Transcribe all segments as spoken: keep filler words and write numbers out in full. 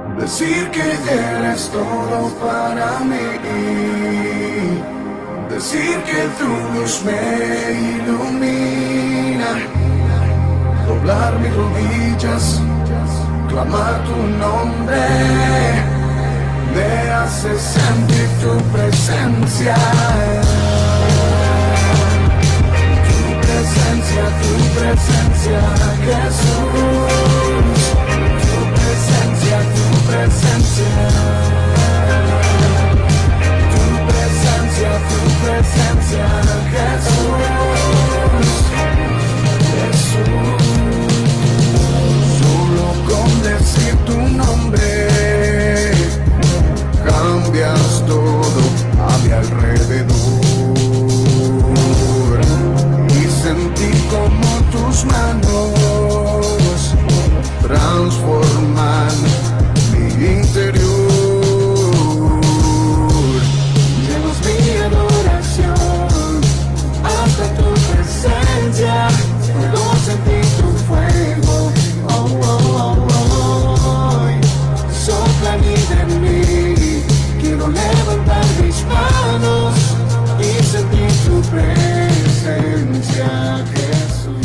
Decir que eres todo para mí, decir que tu luz me ilumina, doblar mis rodillas, clamar tu nombre, me hace sentir tu presencia. Tu presencia, tu presencia, Jesús. Tu presencia, tu presencia. Tu presencia, tu presencia, Jesús. Jesús. Solo con decir tu nombre cambias todo a mi alrededor, y sentí como tus manos transforman mi interior. Llevas mi adoración hasta tu presencia, puedo sentir tu fuego. Oh, oh, oh, oh. Sopla vida en mí, quiero levantar mis manos y sentir tu presencia, Jesús.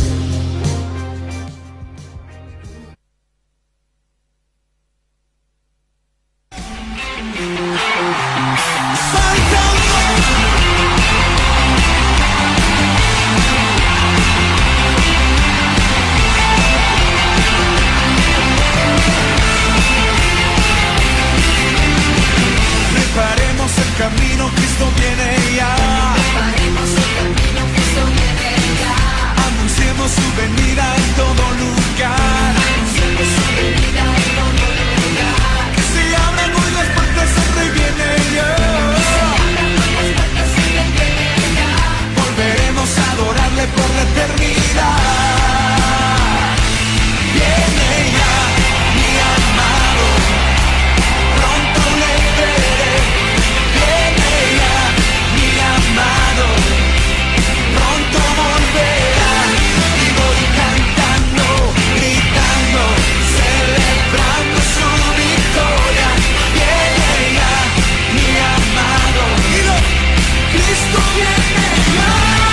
Camino, Cristo viene ya. Preparemos el camino, Cristo viene ya. Anunciemos su venida en todo lugar. Anunciemos su venida en todo lugar. Que se abran hoy las puertas, el Rey viene ya. Que se abran hoy las puertas, el Rey viene ya. Volveremos a adorarle por la eternidad. Viene ya, mi amado, pronto le veré. Amado, pronto volverá, y voy cantando, gritando, celebrando su victoria. Viene ya, mi amado, dilo, Cristo viene ya.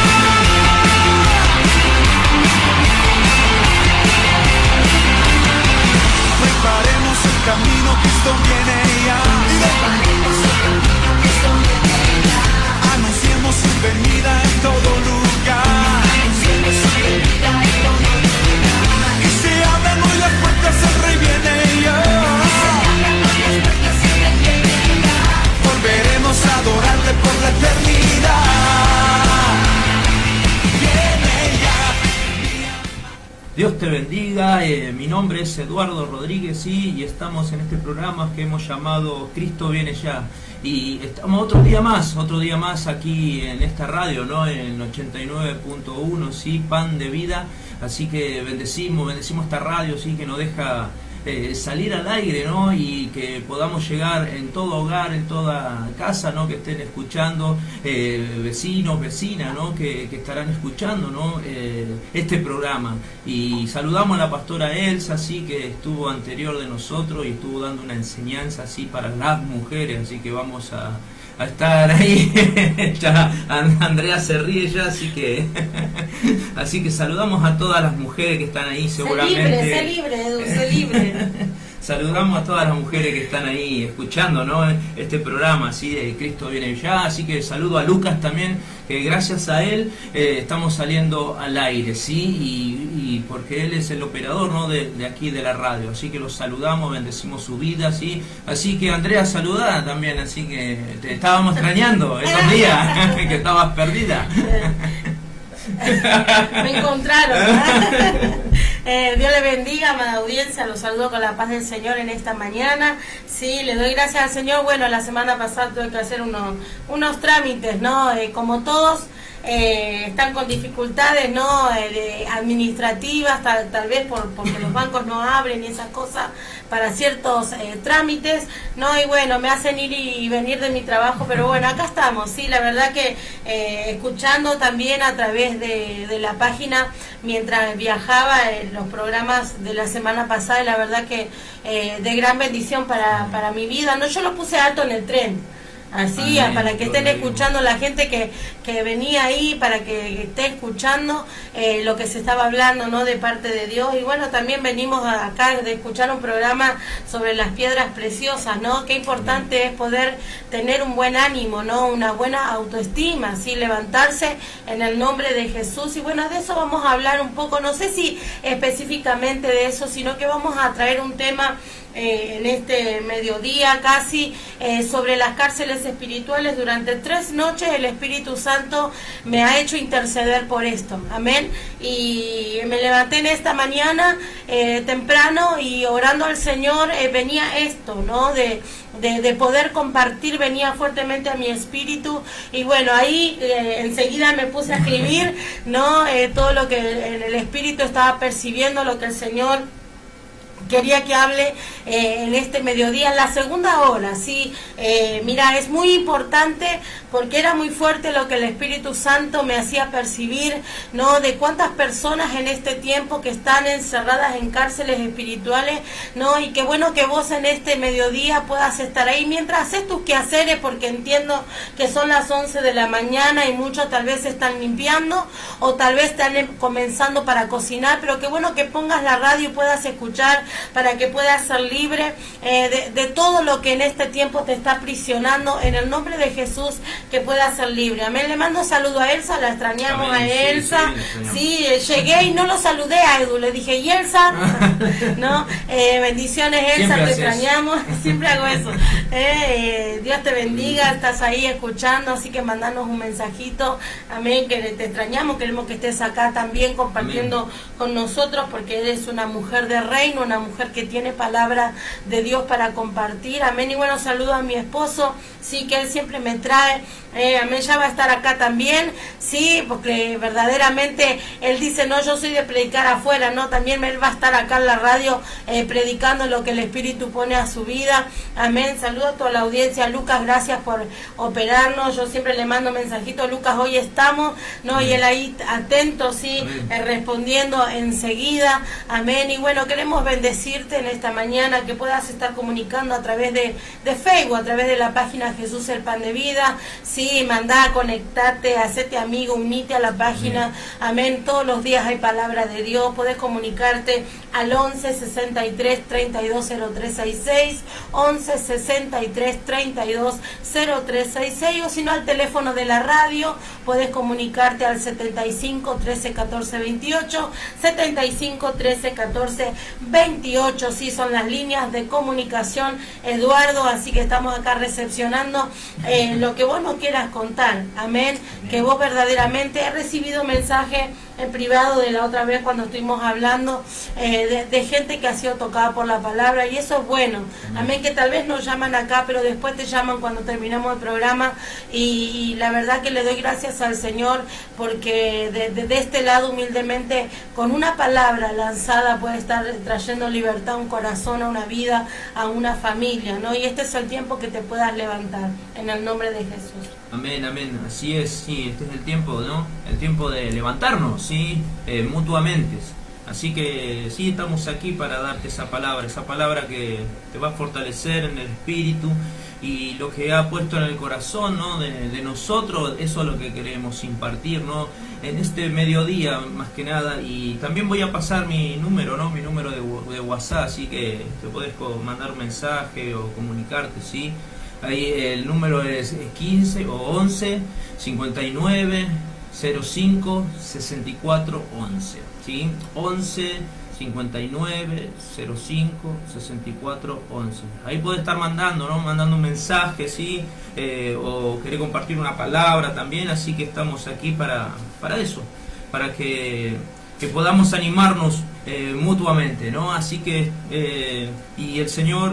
Preparemos el camino, Cristo viene ya. Preparemos el camino, Cristo viene ya. Anunciemos su venida en todo lugar. Anunciemos su venida en todo lugar. Y se abran hoy las puertas, el Rey viene ya. Que se abran hoy las puertas, el Rey viene ya. Volveremos a adorarle por la eternidad. Viene ya. Dios te bendiga, eh, mi nombre es Eduardo Rodríguez, sí, y estamos en este programa que hemos llamado Cristo viene ya. Y estamos otro día más, otro día más aquí en esta radio, ¿no? En ochenta y nueve punto uno, sí, Pan de Vida. Así que bendecimos, bendecimos esta radio, sí, que nos deja eh, salir al aire, ¿no? Y que podamos llegar en todo hogar, en toda casa, ¿no? Que estén escuchando, eh, vecinos, vecinas, ¿no? Que, que estarán escuchando, ¿no? Eh, este programa. Y saludamos a la pastora Elsa, sí, que estuvo anterior de nosotros y estuvo dando una enseñanza, así, para las mujeres, así que vamos a, a estar ahí. Ya Andrea se ríe ya, así que así que saludamos a todas las mujeres que están ahí, seguramente. Sé libre, sé libre, Edu, sé libre. Saludamos a todas las mujeres que están ahí escuchando, ¿no? Este programa, así de Cristo viene ya. Así que saludo a Lucas también, que gracias a él eh, estamos saliendo al aire, ¿sí? Y, y porque él es el operador, ¿no? De, de aquí de la radio. Así que los saludamos, bendecimos su vida, ¿sí? Así que Andrea, saludá también, así que te estábamos extrañando esos días que estabas perdida. Me encontraron. eh, Dios le bendiga, amada audiencia. Los saludo con la paz del Señor en esta mañana. Sí, le doy gracias al Señor. Bueno, la semana pasada tuve que hacer unos, unos trámites, ¿no? Eh, como todos eh, están con dificultades, ¿no? Eh, de administrativas, tal, tal vez por, porque los bancos no abren y esas cosas para ciertos eh, trámites, ¿no? Y bueno, me hacen ir y venir de mi trabajo, pero bueno, acá estamos, sí, la verdad que eh, escuchando también a través de, de la página, mientras viajaba, el, los programas de la semana pasada y la verdad que eh, de gran bendición para, para mi vida. No, yo lo puse alto en el tren. Así, Amén, para que estén escuchando la gente que, que venía ahí, para que esté escuchando eh, lo que se estaba hablando, ¿no?, de parte de Dios. Y bueno, también venimos acá de escuchar un programa sobre las piedras preciosas, ¿no? Qué importante es poder tener un buen ánimo, ¿no? Una buena autoestima, ¿sí? Levantarse en el nombre de Jesús. Y bueno, de eso vamos a hablar un poco, no sé si específicamente de eso, sino que vamos a traer un tema Eh, en este mediodía casi eh, sobre las cárceles espirituales. Durante tres noches el Espíritu Santo me ha hecho interceder por esto, amén, y me levanté en esta mañana eh, temprano y orando al Señor eh, venía esto, ¿no?, de, de, de poder compartir, venía fuertemente a mi espíritu. Y bueno, ahí eh, enseguida me puse a escribir, ¿no?, eh, todo lo que en el espíritu estaba percibiendo, lo que el Señor quería que hable eh, en este mediodía, en la segunda hora, sí. Eh, mira, es muy importante porque era muy fuerte lo que el Espíritu Santo me hacía percibir, ¿no?, de cuántas personas en este tiempo que están encerradas en cárceles espirituales, ¿no? Y qué bueno que vos en este mediodía puedas estar ahí mientras haces tus quehaceres, porque entiendo que son las once de la mañana y muchos tal vez están limpiando o tal vez están comenzando para cocinar, pero qué bueno que pongas la radio y puedas escuchar, para que puedas ser libre eh, de, de todo lo que en este tiempo te está aprisionando, en el nombre de Jesús, que puedas ser libre. Amén. Le mando saludo a Elsa, la extrañamos. Amén. A Elsa. Sí, sí, llegué y no lo saludé a Edu, le dije, ¿y Elsa? ¿No? Eh, bendiciones, Elsa, te extrañamos. Siempre hago eso. Eh, eh, Dios te bendiga, estás ahí escuchando, así que mandanos un mensajito. Amén, que te extrañamos, queremos que estés acá también compartiendo Amén. Con nosotros, porque eres una mujer de reino, una mujer que tiene palabra de Dios para compartir. Amén. Y bueno, saludo a mi esposo, sí, que él siempre me trae. Eh, amén, ya va a estar acá también, sí, porque verdaderamente él dice, no, yo soy de predicar afuera, no, también él va a estar acá en la radio eh, predicando lo que el Espíritu pone a su vida. Amén. Saludo a toda la audiencia. Lucas, gracias por operarnos. Yo siempre le mando mensajitos, Lucas, hoy estamos, no, amén. Y él ahí atento, sí, eh, respondiendo enseguida. Amén. Y bueno, queremos bendecirte en esta mañana, que puedas estar comunicando a través de, de Facebook, a través de la página Jesús el Pan de Vida. Sí, mandá, conectate, hacete amigo, unite a la página. Amén. Amén. Todos los días hay palabra de Dios. Podés comunicarte al once sesenta y tres treinta y dos cero tres sesenta y seis, once sesenta y tres treinta y dos cero tres sesenta y seis, o si no al teléfono de la radio, podés comunicarte al setenta y cinco trece catorce veintiocho, setenta y cinco trece catorce veintiocho. Sí, son las líneas de comunicación, Eduardo, así que estamos acá recepcionando eh, lo que vos nos quieras contar. Amén. Que vos verdaderamente he recibido mensaje en privado de la otra vez cuando estuvimos hablando eh, de, de gente que ha sido tocada por la palabra, y eso es bueno. Amén. Que tal vez nos llaman acá, pero después te llaman cuando terminamos el programa, y, y la verdad que le doy gracias al Señor, porque de, de, de este lado humildemente, con una palabra lanzada puede estar trayendo libertad a un corazón, a una vida, a una familia, ¿no? Y este es el tiempo que te puedas levantar en el nombre de Jesús. Amén, amén, así es, sí, este es el tiempo, ¿no? El tiempo de levantarnos, sí, eh, mutuamente. Así que sí, estamos aquí para darte esa palabra, esa palabra que te va a fortalecer en el espíritu, y lo que ha puesto en el corazón, ¿no?, de, de nosotros, eso es lo que queremos impartir, ¿no?, en este mediodía, más que nada. Y también voy a pasar mi número, ¿no?, mi número de, de WhatsApp, así que te podés mandar un mensaje o comunicarte, ¿sí? Ahí el número es quince o once cincuenta y nueve cero cinco sesenta y cuatro once, ¿sí? once cincuenta y nueve cero cinco sesenta y cuatro once. Ahí puede estar mandando, ¿no? Mandando un mensaje, ¿sí? Eh, o querer compartir una palabra también, así que estamos aquí para, para eso, para que, que podamos animarnos eh, mutuamente, ¿no? Así que, eh, y el Señor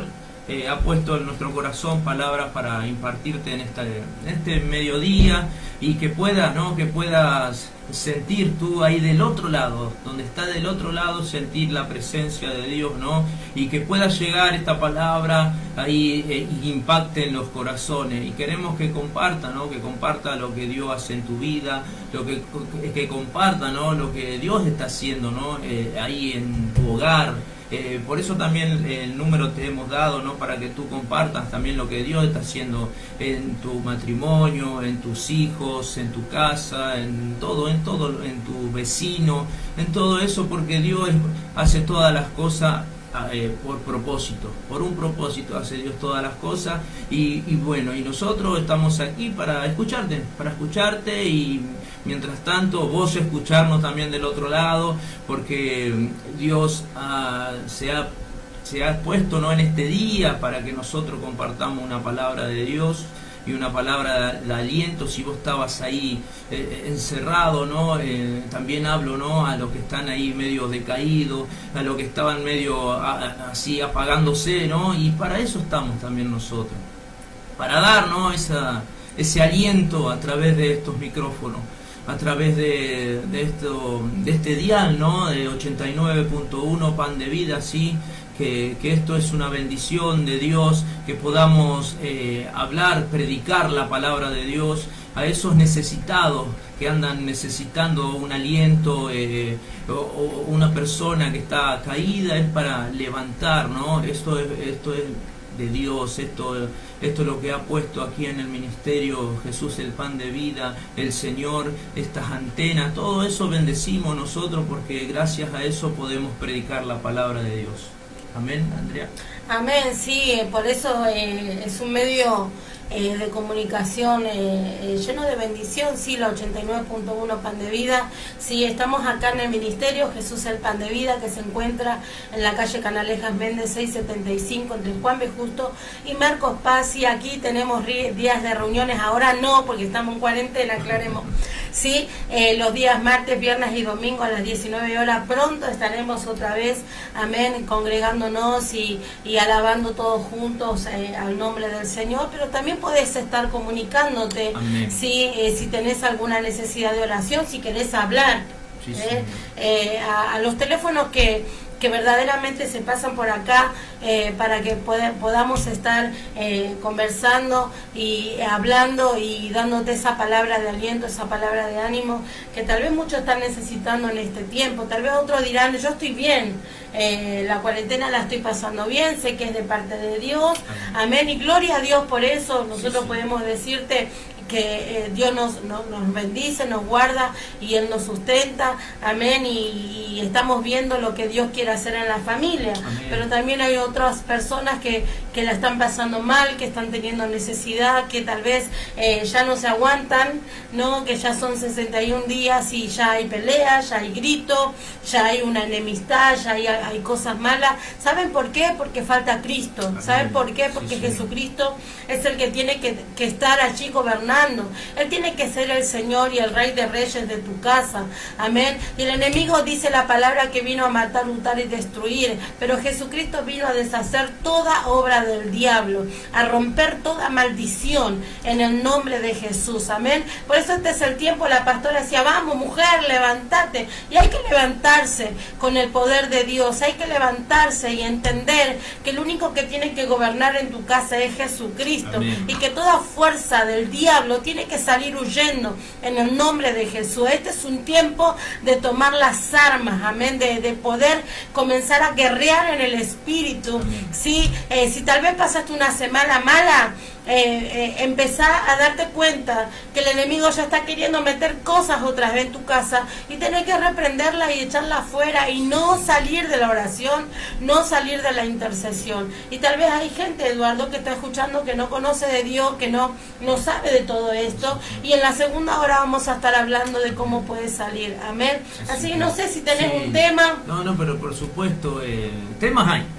eh, ha puesto en nuestro corazón palabras para impartirte en, esta, en este mediodía, y que puedas, ¿no? Que puedas sentir tú ahí del otro lado, donde está del otro lado, sentir la presencia de Dios, ¿no? Y que pueda llegar esta palabra ahí eh, y impacte en los corazones. Y queremos que comparta, ¿no? Que comparta lo que Dios hace en tu vida, lo que, que comparta, ¿no? Lo que Dios está haciendo, ¿no? Eh, ahí en tu hogar. Eh, por eso también el número te hemos dado, ¿no? Para que tú compartas también lo que Dios está haciendo en tu matrimonio, en tus hijos, en tu casa, en todo, en todo, en tu vecino, en todo eso, porque Dios hace todas las cosas eh, por propósito, por un propósito hace Dios todas las cosas, y, y bueno, y nosotros estamos aquí para escucharte, para escucharte y mientras tanto vos escucharnos también del otro lado, porque Dios ah, se ha se ha puesto, ¿no? En este día para que nosotros compartamos una palabra de Dios y una palabra de aliento. Si vos estabas ahí eh, encerrado, ¿no? Eh, también hablo, ¿no? A los que están ahí medio decaídos, a los que estaban medio a, a, así apagándose, ¿no? Y para eso estamos también nosotros, para dar, ¿no? Esa, ese aliento a través de estos micrófonos, a través de, de, esto, de este dial, ¿no? De ochenta y nueve punto uno Pan de Vida, sí, que, que esto es una bendición de Dios, que podamos eh, hablar, predicar la palabra de Dios a esos necesitados que andan necesitando un aliento, eh, o, o una persona que está caída, es para levantar, ¿no? Esto es, esto es de Dios, esto, esto es lo que ha puesto aquí en el ministerio Jesús el Pan de Vida, el Señor, estas antenas, todo eso bendecimos nosotros, porque gracias a eso podemos predicar la palabra de Dios. Amén, Andrea. Amén, sí, por eso eh, es un medio eh, de comunicación eh, eh, lleno de bendición, sí, la ochenta y nueve punto uno Pan de Vida. Sí, estamos acá en el ministerio Jesús el Pan de Vida, que se encuentra en la calle Canalejas Méndez seiscientos setenta y cinco, entre Juan B. Justo y Marcos Paz. Y aquí tenemos días de reuniones, ahora no, porque estamos en cuarentena, aclaremos. Sí, eh, los días martes, viernes y domingo a las diecinueve horas, pronto estaremos otra vez, amén, congregándonos y, y alabando todos juntos eh, al nombre del Señor. Pero también podés estar comunicándote, sí, eh, si tenés alguna necesidad de oración, si querés hablar, sí, eh, eh, a, a los teléfonos que que verdaderamente se pasan por acá, eh, para que pueda, podamos estar eh, conversando y hablando y dándote esa palabra de aliento, esa palabra de ánimo que tal vez muchos están necesitando en este tiempo. Tal vez otros dirán, yo estoy bien, eh, la cuarentena la estoy pasando bien, sé que es de parte de Dios, amén, y gloria a Dios por eso. Nosotros sí, sí. podemos decirte que eh, Dios nos, nos, nos bendice, nos guarda y Él nos sustenta, amén, y, y estamos viendo lo que Dios quiere hacer en la familia, amén. Pero también hay otras personas que, que la están pasando mal, que están teniendo necesidad, que tal vez eh, ya no se aguantan, ¿no? Que ya son sesenta y un días y ya hay peleas, ya hay grito, ya hay una enemistad, ya hay, hay cosas malas. ¿Saben por qué? Porque falta Cristo. ¿Saben por qué? Porque sí, sí. Jesucristo es el que tiene que, que estar allí gobernando. Él tiene que ser el Señor y el Rey de Reyes de tu casa, amén. Y el enemigo dice la palabra que vino a matar, hurtar y destruir, pero Jesucristo vino a deshacer toda obra del diablo, a romper toda maldición en el nombre de Jesús, amén. Por eso este es el tiempo. La pastora decía, vamos mujer, levántate, y hay que levantarse con el poder de Dios, hay que levantarse y entender que el único que tiene que gobernar en tu casa es Jesucristo, amén. Y que toda fuerza del diablo tiene que salir huyendo en el nombre de Jesús. Este es un tiempo de tomar las armas, amén, de, de poder comenzar a guerrear en el espíritu, ¿sí? Eh, si tal vez pasaste una semana mala, Eh, eh, empezar a darte cuenta que el enemigo ya está queriendo meter cosas otra vez en tu casa y tener que reprenderla y echarla afuera y no salir de la oración, no salir de la intercesión. Y tal vez hay gente, Eduardo, que está escuchando que no conoce de Dios, que no, no sabe de todo esto, y en la segunda hora vamos a estar hablando de cómo puede salir, amén. Así que no sé si tenés sí. un tema. No, no, pero por supuesto, eh, temas hay.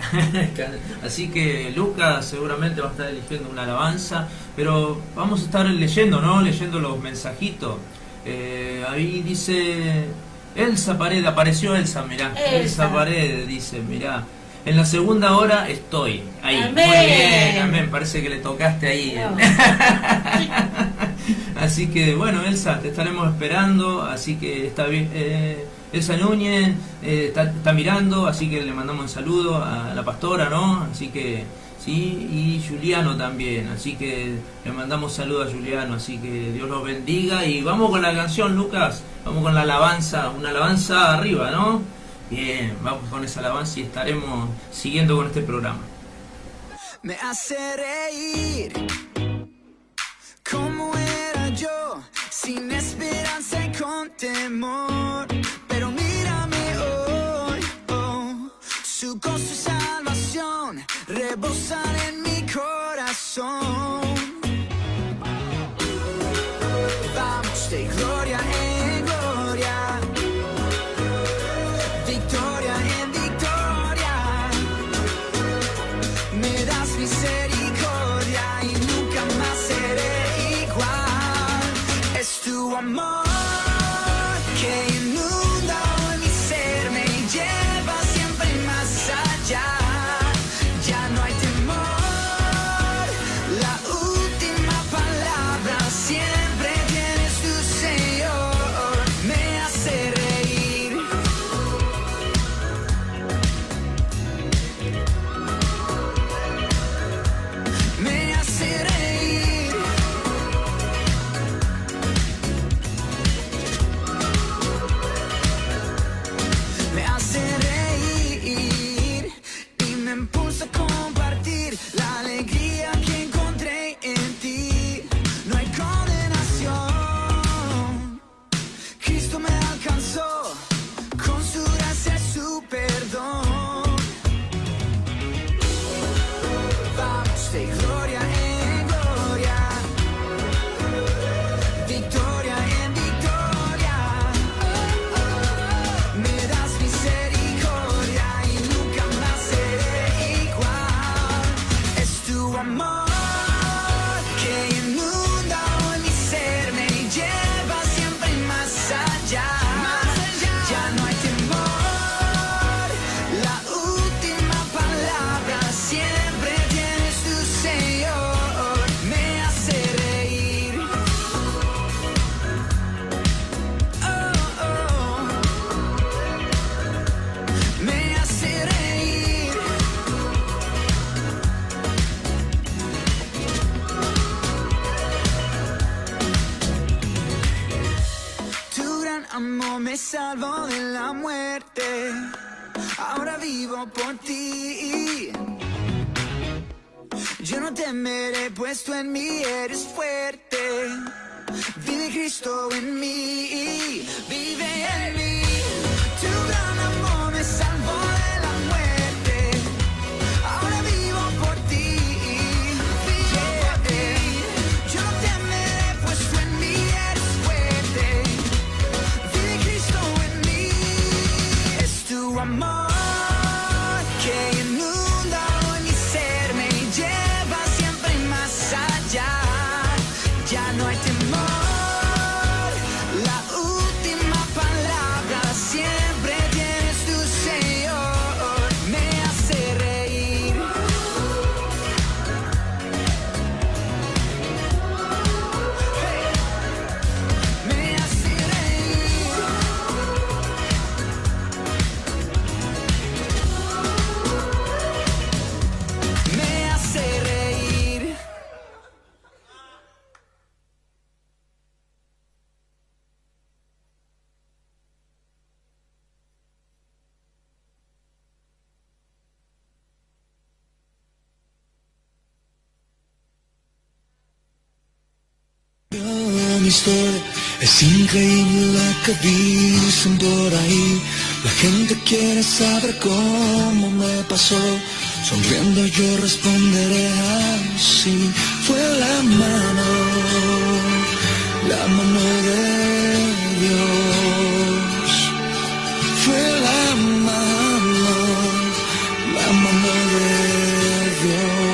Así que Lucas seguramente va a estar eligiendo una alabanza, pero vamos a estar leyendo, ¿no? Leyendo los mensajitos. Eh, ahí dice Elsa Paredes, apareció Elsa, mirá. Elsa, Elsa Paredes dice, mirá. En la segunda hora estoy ahí. Amén. Muy bien, amén. Parece que le tocaste ahí. No. Así que bueno, Elsa, te estaremos esperando. Así que está bien. Eh, Elsa Núñez eh, está, está mirando, así que le mandamos un saludo a la pastora, ¿no? Así que sí, y Juliano también. Así que le mandamos saludo a Juliano. Así que Dios los bendiga. Y vamos con la canción, Lucas. Vamos con la alabanza, una alabanza arriba, ¿no? Bien, vamos con esa alabanza y estaremos siguiendo con este programa. Me hace reír, como era yo, sin esperanza y con temor. Pero mírame hoy, oh, su gozo y salvación rebosan en mi corazón. Vamos de gloria en gloria, victoria en victoria. Me das misericordia y nunca más seré igual. Es tu amor que inunda hoy mi ser, me lleva siempre más allá. Ya no hay temor, la última palabra siempre tienes tú, Señor. Me hace reír, me hace reír. Me hace reír y me impulsa a compartir la alegría que encontré en ti. No hay condenación, Cristo me alcanzó con su gracia y su perdón. Vamos de gloria en gloria, victoria en victoria. Me das misericordia y nunca más seré igual. Es tu amor que inunda hoy mi ser, me lleva siempre más allá. Ya no hay temor, la última palabra siempre tienes tú, Señor. Me hace reír, oh, oh. Me hace reír. Tu gran amor me salvó de la muerte, ahora vivo por ti. Yo no temeré, pues tú en mí eres fuerte. Vive Cristo en mí, vive en mí. Tu gran amor me salvó de la muerte, ahora vivo por ti. Vivo por ti. Yo no temeré, pues tú en mí eres fuerte. Vive Cristo en mí. Es tu amor que inunda hoy mi ser, me lleva siempre más allá. Ya no hay temor, la última palabra siempre tienes tú, Señor. Me hace reír, hey, me hace reír, me hace reír. Mi historia es increíble la que dicen por ahí. La gente quiere saber cómo me pasó. Sonriendo yo responderé así. Fue la mano, la mano de Dios. Fue la mano, la mano de Dios.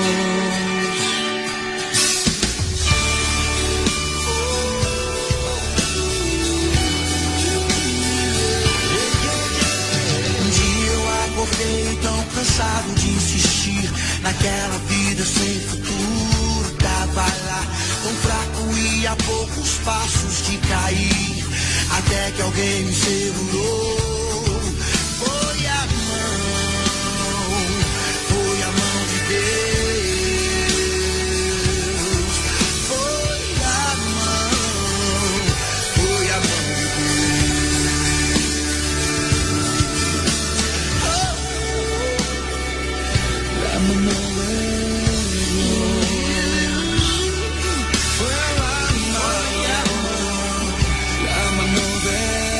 Um dia eu acordei tão cansado, vida sem futuro tava lá, tão fraco e a poucos passos de cair, até que alguém me segurou. Foi a mão, foi a mão de Deus. Foi a mão, foi a mão de Deus. Oh, la mano de Dios. Fue la mano, la mano de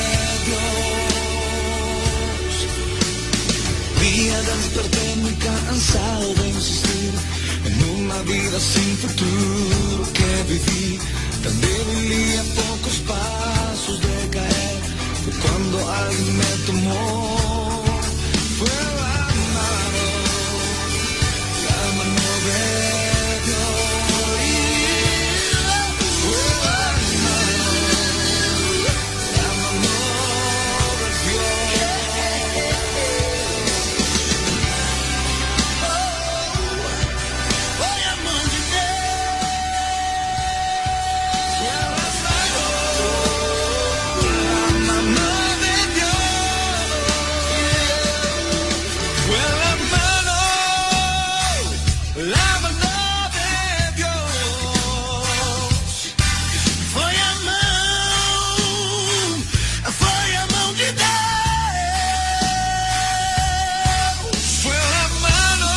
Dios. Día desperté muy cansado de insistir en una vida sin futuro que viví, tan débil y a pocos pasos de caer. Fue cuando alguien me tomó. Fue la mano, la mano de Dios. Fue la mano, la mano de Dios. Foi a mão de Deus. La mano de Dios. Fue la mano, la mano de Dios. Foi a mão, foi a mão de Deus. Foi la mano,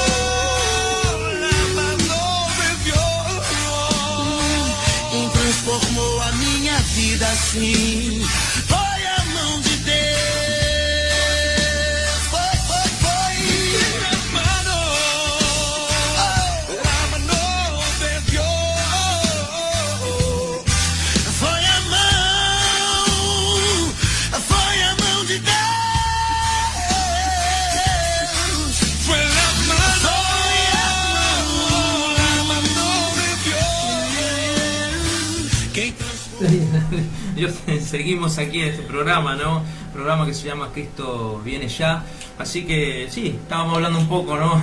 la mano de Dios. Quem transformou a minha vida assim foi a mão de Deus. Foi, foi, foi. La mano, la mano de Dios. Foi a mão, foi a mão de Deus. Foi la mano, la mano de Dios. Quem Yo, seguimos aquí en este programa, ¿no? Programa que se llama Cristo Viene Ya. Así que sí, estábamos hablando un poco, ¿no?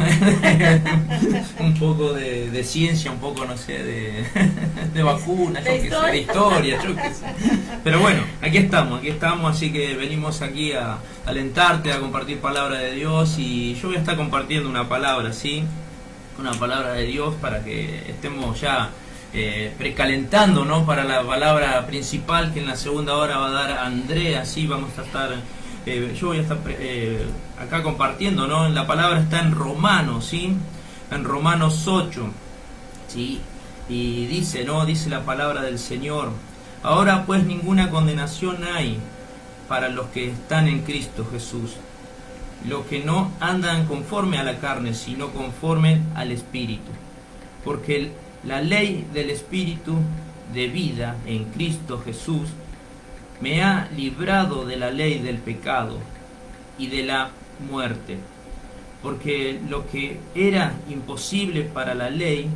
un poco de, de ciencia, un poco, no sé, de, de vacunas, yo De qué sé, historia. de historia, yo qué sé. Pero bueno, aquí estamos, aquí estamos, así que venimos aquí a alentarte, a compartir palabra de Dios, y yo voy a estar compartiendo una palabra, ¿sí? Una palabra de Dios para que estemos ya eh, precalentando, ¿no? Para la palabra principal que en la segunda hora va a dar Andrea, ¿sí? Vamos a estar, eh, yo voy a estar eh, acá compartiendo, ¿no? La palabra está en Romanos, ¿sí? En Romanos ocho, ¿sí? Y dice, ¿no? Dice la palabra del Señor: ahora pues ninguna condenación hay para los que están en Cristo Jesús, los que no andan conforme a la carne, sino conforme al Espíritu. Porque la ley del Espíritu de vida en Cristo Jesús me ha librado de la ley del pecado y de la muerte. Porque lo que era imposible para la ley,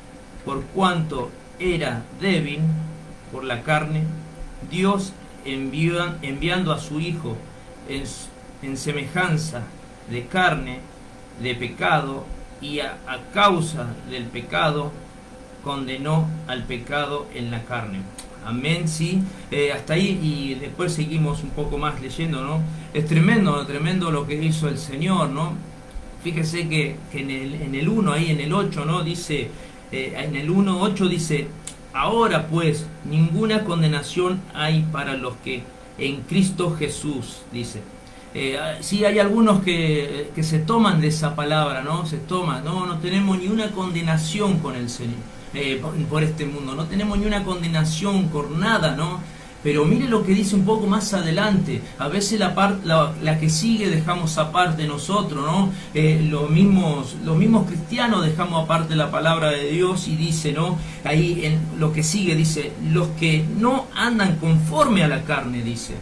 por cuanto era débil por la carne, Dios envió, enviando a su Hijo en, en semejanza de carne, de pecado, y a, a causa del pecado condenó al pecado en la carne. Amén, sí. Eh, hasta ahí, y después seguimos un poco más leyendo, ¿no? Es tremendo, tremendo lo que hizo el Señor, ¿no? Fíjese que, que en el en el uno, ahí en el ocho, ¿no? Dice, eh, en el uno ocho dice: ahora pues ninguna condenación hay para los que en Cristo Jesús, dice. Eh, sí, hay algunos que, que se toman de esa palabra, ¿no? Se toman, no, no tenemos ni una condenación con el Señor, eh, por, por este mundo, no tenemos ni una condenación por nada, ¿no? Pero mire lo que dice un poco más adelante. A veces la, part, la, la que sigue dejamos aparte nosotros, ¿no? Eh, los, mismos, los mismos cristianos dejamos aparte la palabra de Dios, y dice, ¿no? Ahí en lo que sigue dice: los que no andan conforme a la carne, dice.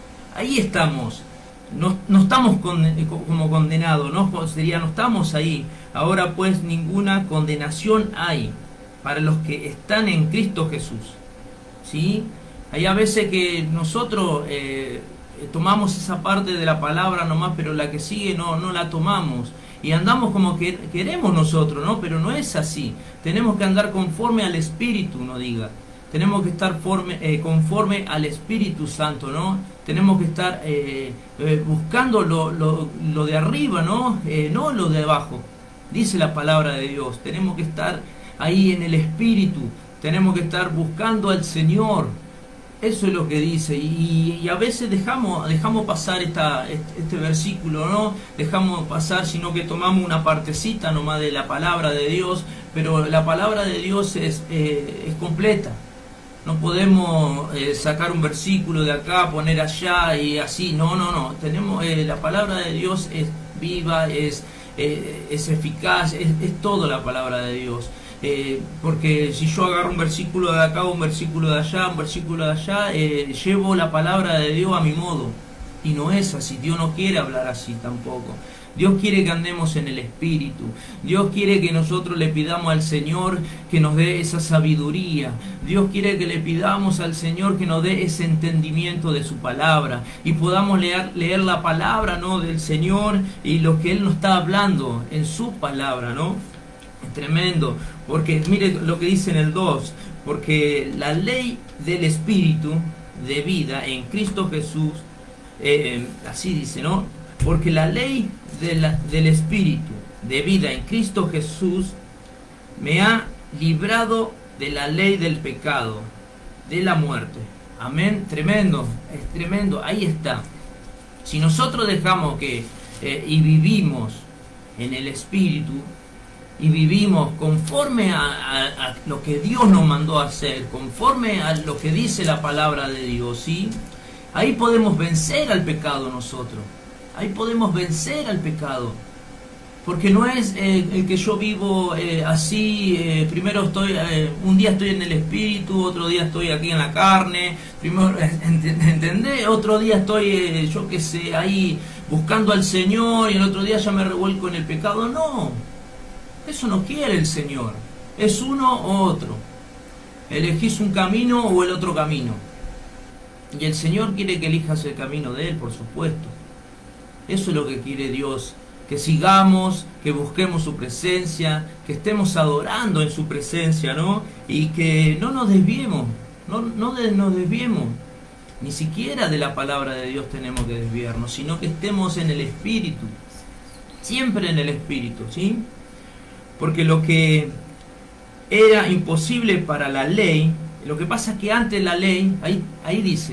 Ahí estamos. No, no estamos con, como condenados, ¿no? Sería, no estamos ahí. Ahora pues ninguna condenación hay para los que están en Cristo Jesús, ¿sí? Hay a veces que nosotros eh, tomamos esa parte de la palabra nomás, pero la que sigue no, no la tomamos. y andamos como que queremos nosotros, ¿no? Pero no es así. Tenemos que andar conforme al Espíritu, no diga. Tenemos que estar forme, eh, conforme al Espíritu Santo, ¿no? Tenemos que estar eh, eh, buscando lo, lo, lo de arriba, ¿no? Eh, no lo de abajo. Dice la palabra de Dios. Tenemos que estar ahí en el Espíritu. Tenemos que estar buscando al Señor. Eso es lo que dice. Y, y a veces dejamos, dejamos pasar esta, este, este versículo, ¿no? Dejamos pasar, sino que tomamos una partecita nomás de la palabra de Dios. Pero la palabra de Dios es, eh, es completa. No podemos eh, sacar un versículo de acá, poner allá y así. No, no, no. Tenemos eh, la palabra de Dios es viva, es, eh, es eficaz, es, es todo la palabra de Dios. Eh, porque si yo agarro un versículo de acá, un versículo de allá, un versículo de allá, eh, llevo la palabra de Dios a mi modo. Y no es así. Dios no quiere hablar así tampoco. Dios quiere que andemos en el Espíritu. Dios quiere que nosotros le pidamos al Señor que nos dé esa sabiduría. Dios quiere que le pidamos al Señor que nos dé ese entendimiento de su palabra. Y podamos leer, leer la palabra, ¿no?, del Señor y lo que Él nos está hablando en su palabra, ¿no? Es tremendo. Porque mire lo que dice en el dos. Porque la ley del Espíritu de vida en Cristo Jesús, eh, así dice, ¿no? Porque la ley de la, del Espíritu de vida en Cristo Jesús me ha librado de la ley del pecado, de la muerte. Amén. Tremendo, es tremendo. Ahí está. Si nosotros dejamos que eh, y vivimos en el Espíritu y vivimos conforme a, a, a lo que Dios nos mandó a hacer, conforme a lo que dice la palabra de Dios, ¿sí? Ahí podemos vencer al pecado nosotros. Ahí podemos vencer al pecado. Porque no es eh, el que yo vivo eh, así, eh, primero estoy, eh, un día estoy en el Espíritu, otro día estoy aquí en la carne, primero, ¿entendés? Otro día estoy, eh, yo qué sé, ahí buscando al Señor y el otro día ya me revuelco en el pecado. No, eso no quiere el Señor. Es uno o otro. Elegís un camino o el otro camino. Y el Señor quiere que elijas el camino de Él, por supuesto. Eso es lo que quiere Dios, que sigamos, que busquemos su presencia, que estemos adorando en su presencia, ¿no? Y que no nos desviemos, no, no de, nos desviemos, ni siquiera de la palabra de Dios tenemos que desviarnos, sino que estemos en el Espíritu, siempre en el Espíritu, ¿sí? Porque lo que era imposible para la ley, lo que pasa es que antes la ley, ahí, ahí dice,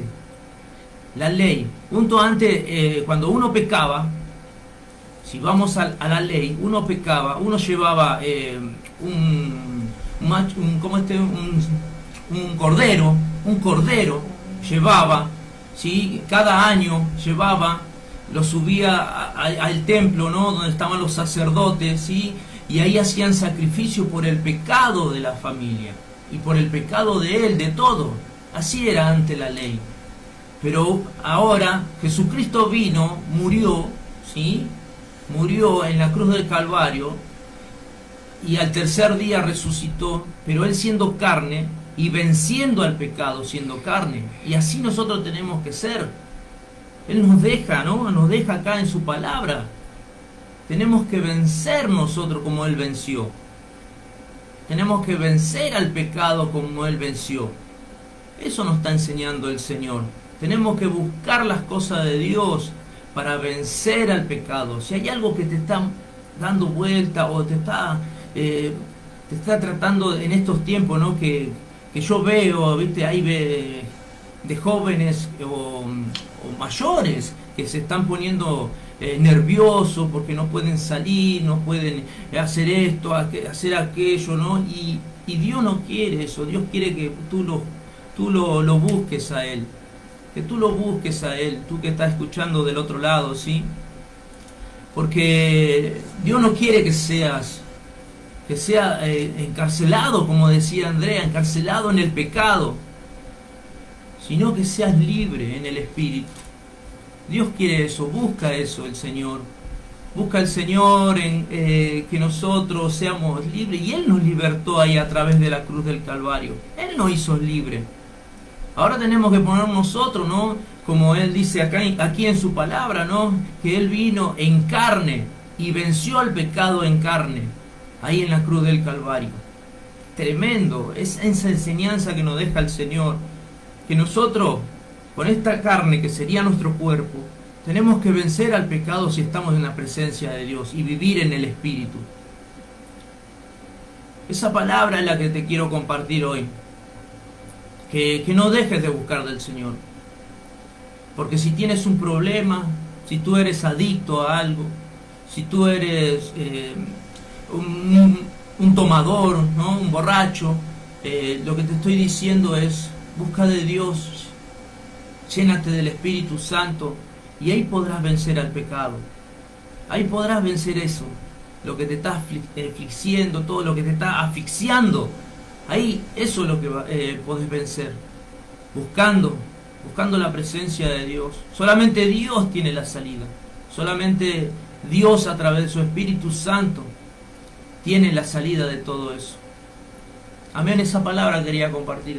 la ley, punto antes, eh, cuando uno pecaba, si vamos a, a la ley, uno pecaba, uno llevaba eh, un, un, macho, un, ¿cómo este? un, un cordero, un cordero llevaba, ¿sí? Cada año llevaba, lo subía a, a, al templo, ¿no?, donde estaban los sacerdotes, ¿sí? Y ahí hacían sacrificio por el pecado de la familia y por el pecado de él, de todo. Así era antes la ley. Pero ahora Jesucristo vino, murió, ¿sí? Murió en la cruz del Calvario y al tercer día resucitó, pero Él siendo carne y venciendo al pecado siendo carne. Y así nosotros tenemos que ser. Él nos deja, ¿no? Nos deja acá en su palabra. Tenemos que vencer nosotros como Él venció. Tenemos que vencer al pecado como Él venció. Eso nos está enseñando el Señor. Tenemos que buscar las cosas de Dios para vencer al pecado. Si hay algo que te está dando vuelta o te está, eh, te está tratando en estos tiempos, ¿no?, que, que yo veo, ¿viste? Hay de, de jóvenes o, o mayores que se están poniendo eh, nerviosos porque no pueden salir, no pueden hacer esto, hacer aquello, ¿no? Y, y Dios no quiere eso. Dios quiere que tú lo, tú lo, lo busques a Él. Que tú lo busques a Él, tú que estás escuchando del otro lado, ¿sí? Porque Dios no quiere que seas, que sea eh, encarcelado, como decía Andrea, encarcelado en el pecado, sino que seas libre en el Espíritu. Dios quiere eso, busca eso el Señor. Busca el Señor en eh, que nosotros seamos libres. Y Él nos libertó ahí a través de la cruz del Calvario. Él nos hizo libres. Ahora tenemos que poner nosotros, ¿no? Como Él dice acá, aquí en su palabra, ¿no? Que Él vino en carne, y venció al pecado en carne, ahí en la cruz del Calvario. Tremendo, es esa enseñanza que nos deja el Señor, que nosotros, con esta carne que sería nuestro cuerpo, tenemos que vencer al pecado si estamos en la presencia de Dios y vivir en el Espíritu. Esa palabra es la que te quiero compartir hoy. Que, que no dejes de buscar del Señor. Porque si tienes un problema, si tú eres adicto a algo, si tú eres eh, un, un tomador, ¿no? Un borracho, eh, lo que te estoy diciendo es, busca de Dios, llénate del Espíritu Santo y ahí podrás vencer al pecado. Ahí podrás vencer eso, lo que te está afligiendo, todo lo que te está asfixiando. Ahí eso es lo que eh, podés vencer, buscando, buscando la presencia de Dios. Solamente Dios tiene la salida, solamente Dios a través de su Espíritu Santo tiene la salida de todo eso. Amén, esa palabra quería compartir.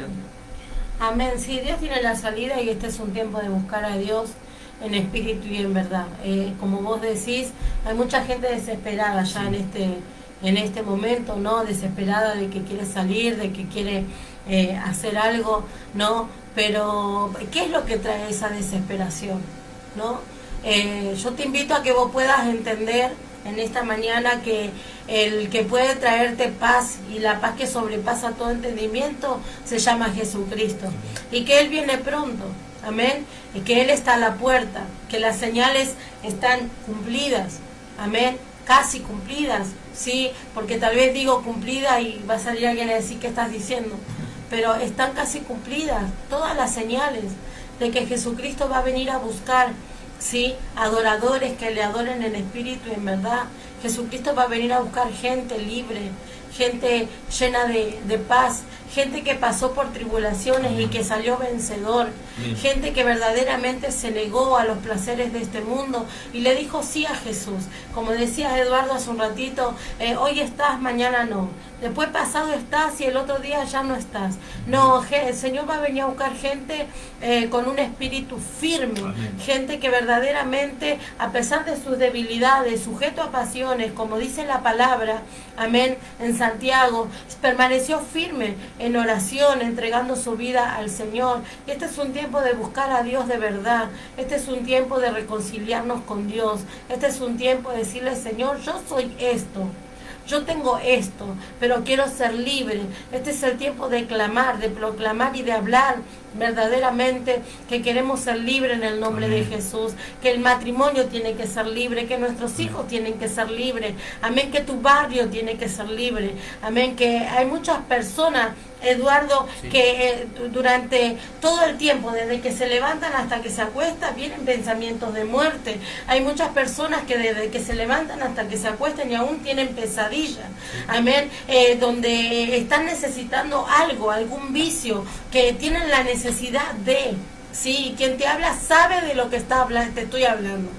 Amén, sí, Dios tiene la salida y este es un tiempo de buscar a Dios en espíritu y en verdad. Eh, como vos decís, hay mucha gente desesperada ya sí. en este en este momento, ¿no? Desesperada de que quiere salir, de que quiere eh, hacer algo, ¿no? Pero, ¿qué es lo que trae esa desesperación, ¿no? Eh, yo te invito a que vos puedas entender en esta mañana que el que puede traerte paz y la paz que sobrepasa todo entendimiento se llama Jesucristo y que Él viene pronto, amén, y que Él está a la puerta, que las señales están cumplidas, amén, casi cumplidas, sí, porque tal vez digo cumplida y va a salir alguien a decir qué estás diciendo, pero están casi cumplidas todas las señales de que Jesucristo va a venir a buscar, sí, adoradores que le adoren en espíritu y en verdad. Jesucristo va a venir a buscar gente libre, gente llena de, de paz, gente que pasó por tribulaciones y que salió vencedor, Bien. gente que verdaderamente se negó a los placeres de este mundo y le dijo sí a Jesús. Como decía Eduardo hace un ratito, eh, hoy estás, mañana no. Después pasado estás y el otro día ya no estás. No, el Señor va a venir a buscar gente eh, con un espíritu firme, Amén. gente que verdaderamente, a pesar de sus debilidades, sujeto a pasiones, como dice la palabra, amén, en Santiago, permaneció firme en oración, entregando su vida al Señor. Y este es un tiempo de buscar a Dios de verdad. Este es un tiempo de reconciliarnos con Dios. Este es un tiempo de decirle, Señor, yo soy esto. Yo tengo esto, pero quiero ser libre. Este es el tiempo de clamar, de proclamar y de hablar verdaderamente que queremos ser libres en el nombre Amén. de Jesús, que el matrimonio tiene que ser libre, que nuestros hijos tienen que ser libres, amén, que tu barrio tiene que ser libre, amén, que hay muchas personas, Eduardo, sí. que eh, durante todo el tiempo, desde que se levantan hasta que se acuestan, vienen pensamientos de muerte. Hay muchas personas que desde que se levantan hasta que se acuestan y aún tienen pesadillas, amén, eh, donde están necesitando algo, algún vicio, que tienen la necesidad de, sí, quien te habla sabe de lo que está hablando, te estoy hablando.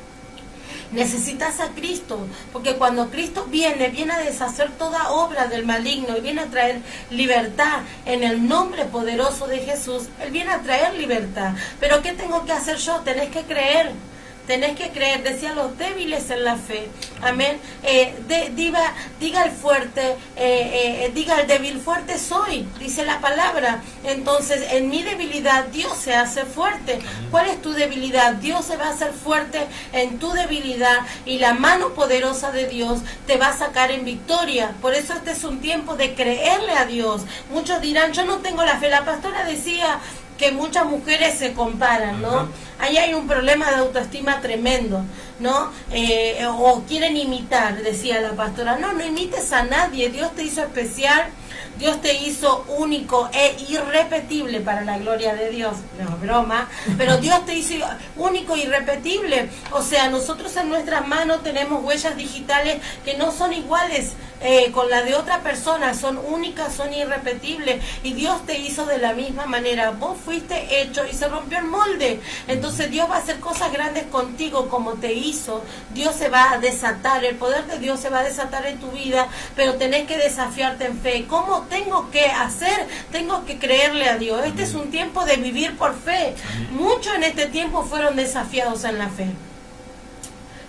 Necesitas a Cristo, porque cuando Cristo viene, viene a deshacer toda obra del maligno y viene a traer libertad en el nombre poderoso de Jesús. Él viene a traer libertad. Pero ¿qué tengo que hacer yo? Tenés que creer. Tenés que creer, decía, los débiles en la fe, amén, eh, de, diga, diga el fuerte, eh, eh, diga el débil, fuerte soy, dice la palabra. Entonces, en mi debilidad Dios se hace fuerte. ¿Cuál es tu debilidad? Dios se va a hacer fuerte en tu debilidad y la mano poderosa de Dios te va a sacar en victoria. Por eso este es un tiempo de creerle a Dios. Muchos dirán, yo no tengo la fe. La pastora decía que muchas mujeres se comparan, ¿no? Uh-huh. Ahí hay un problema de autoestima tremendo, ¿no? Eh, o quieren imitar, decía la pastora. No, no imites a nadie. Dios te hizo especial, Dios te hizo único e irrepetible para la gloria de Dios. No, broma. Pero Dios te hizo único e irrepetible. O sea, nosotros en nuestras manos tenemos huellas digitales que no son iguales eh, con la de otra persona. Son únicas, son irrepetibles. Y Dios te hizo de la misma manera. Vos fuiste hecho y se rompió el molde. Entonces Dios va a hacer cosas grandes contigo como te hizo. Dios se va a desatar. El poder de Dios se va a desatar en tu vida. Pero tenés que desafiarte en fe. ¿Cómo tengo que hacer? Tengo que creerle a Dios. Este es un tiempo de vivir por fe. Muchos en este tiempo fueron desafiados en la fe.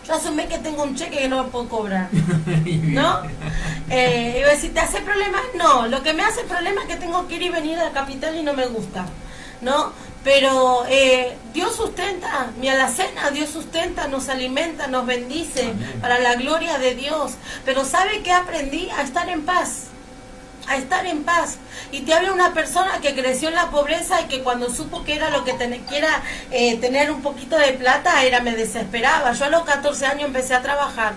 yo hace un mes que tengo un cheque que no lo puedo cobrar, ¿no? Eh, y voy a decir, ¿te hace problema? No, lo que me hace problema es que tengo que ir y venir a la capital y no me gusta, ¿no? Pero eh, Dios sustenta mi alacena, Dios sustenta, nos alimenta, nos bendice. Amén. Para la gloria de Dios. Pero ¿sabe qué aprendí? A estar en paz, a estar en paz. Y te habla una persona que creció en la pobreza y que cuando supo que era lo que, ten, que era eh, tener un poquito de plata, era me desesperaba. Yo a los catorce años empecé a trabajar.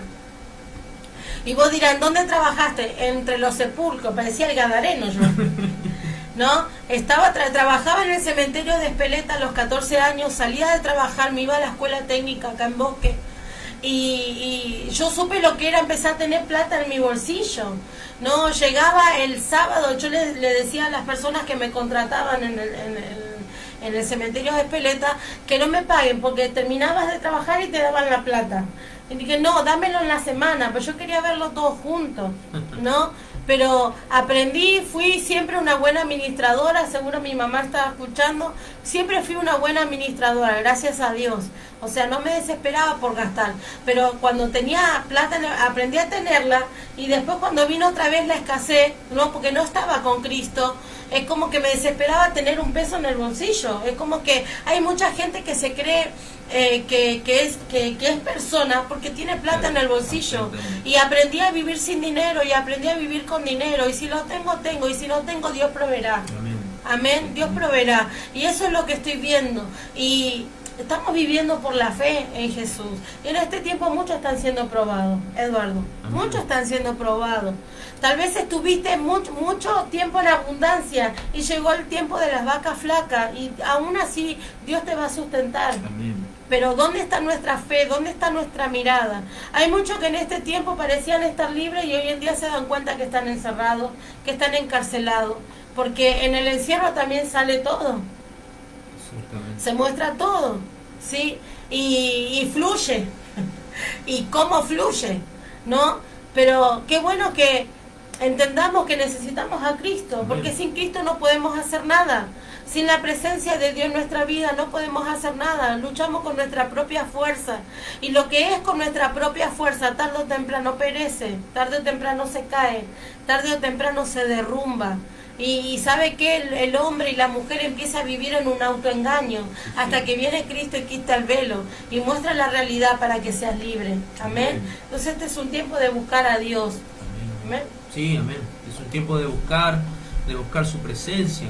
Y vos dirán, ¿dónde trabajaste? Entre los sepulcros, parecía el gadareno yo. ¿No? Estaba tra trabajaba en el cementerio de Espeleta a los catorce años, salía de trabajar, me iba a la escuela técnica acá en Bosque y, y yo supe lo que era empezar a tener plata en mi bolsillo, ¿no? Llegaba el sábado, yo le, le decía a las personas que me contrataban en el, en el, en el cementerio de Espeleta que no me paguen porque terminabas de trabajar y te daban la plata. Y dije, no, dámelo en la semana, pero yo quería verlo todos juntos, ¿no? Pero aprendí, fui siempre una buena administradora, seguro mi mamá estaba escuchando, siempre fui una buena administradora, gracias a Dios. O sea, no me desesperaba por gastar, pero cuando tenía plata aprendí a tenerla y después cuando vino otra vez la escasez, no, porque no estaba con Cristo, es como que me desesperaba tener un peso en el bolsillo. Es como que hay mucha gente que se cree eh, que, que, es, que, que es persona porque tiene plata en el bolsillo. Y aprendí a vivir sin dinero y aprendí a vivir con dinero. Y si lo tengo, tengo. Y si no tengo, Dios proveerá. Amén. Amén, Dios proveerá. Y eso es lo que estoy viendo. Y estamos viviendo por la fe en Jesús. Y en este tiempo muchos están siendo probados, Eduardo. Amén. Muchos están siendo probados. Tal vez estuviste mucho, mucho tiempo en abundancia y llegó el tiempo de las vacas flacas y aún así Dios te va a sustentar. Amén. Pero ¿dónde está nuestra fe? ¿Dónde está nuestra mirada? Hay muchos que en este tiempo parecían estar libres y hoy en día se dan cuenta que están encerrados, que están encarcelados. Porque en el encierro también sale todo. Se muestra todo, ¿sí? Y, y fluye. ¿Y cómo fluye? ¿No? Pero qué bueno que entendamos que necesitamos a Cristo, porque sin Cristo no podemos hacer nada. Sin la presencia de Dios en nuestra vida no podemos hacer nada. Luchamos con nuestra propia fuerza. Y lo que es con nuestra propia fuerza, tarde o temprano perece, tarde o temprano se cae, tarde o temprano se derrumba. Y, y sabe que el, el hombre y la mujer empieza a vivir en un autoengaño hasta que viene Cristo y quita el velo y muestra la realidad para que seas libre. Amén. Entonces este es un tiempo de buscar a Dios. Amén. Sí, amén. Es un tiempo de buscar, de buscar su presencia.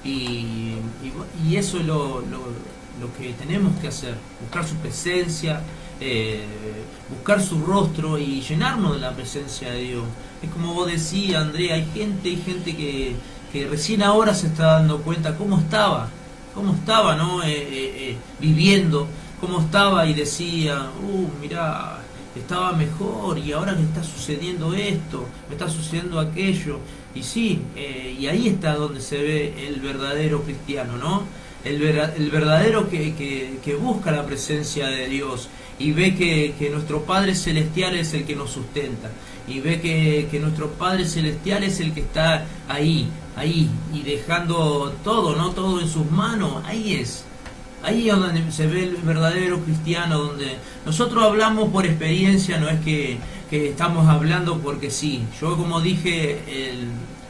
Y, y, y eso es lo, lo, lo que tenemos que hacer, buscar su presencia, eh, buscar su rostro y llenarnos de la presencia de Dios. Es como vos decías, Andrea, hay gente, hay gente que, que recién ahora se está dando cuenta cómo estaba, cómo estaba, ¿no? Eh, eh, eh, viviendo, cómo estaba y decía, uh, mirá, estaba mejor y ahora me está sucediendo esto, me está sucediendo aquello. Y sí, eh, y ahí está donde se ve el verdadero cristiano, ¿no? El, ver, el verdadero que, que, que busca la presencia de Dios y ve que, que nuestro Padre Celestial es el que nos sustenta. Y ve que, que nuestro Padre Celestial es el que está ahí, ahí, y dejando todo, ¿no? Todo en sus manos, ahí es. Ahí es donde se ve el verdadero cristiano, donde nosotros hablamos por experiencia, no es que, que estamos hablando porque sí. Yo, como dije el,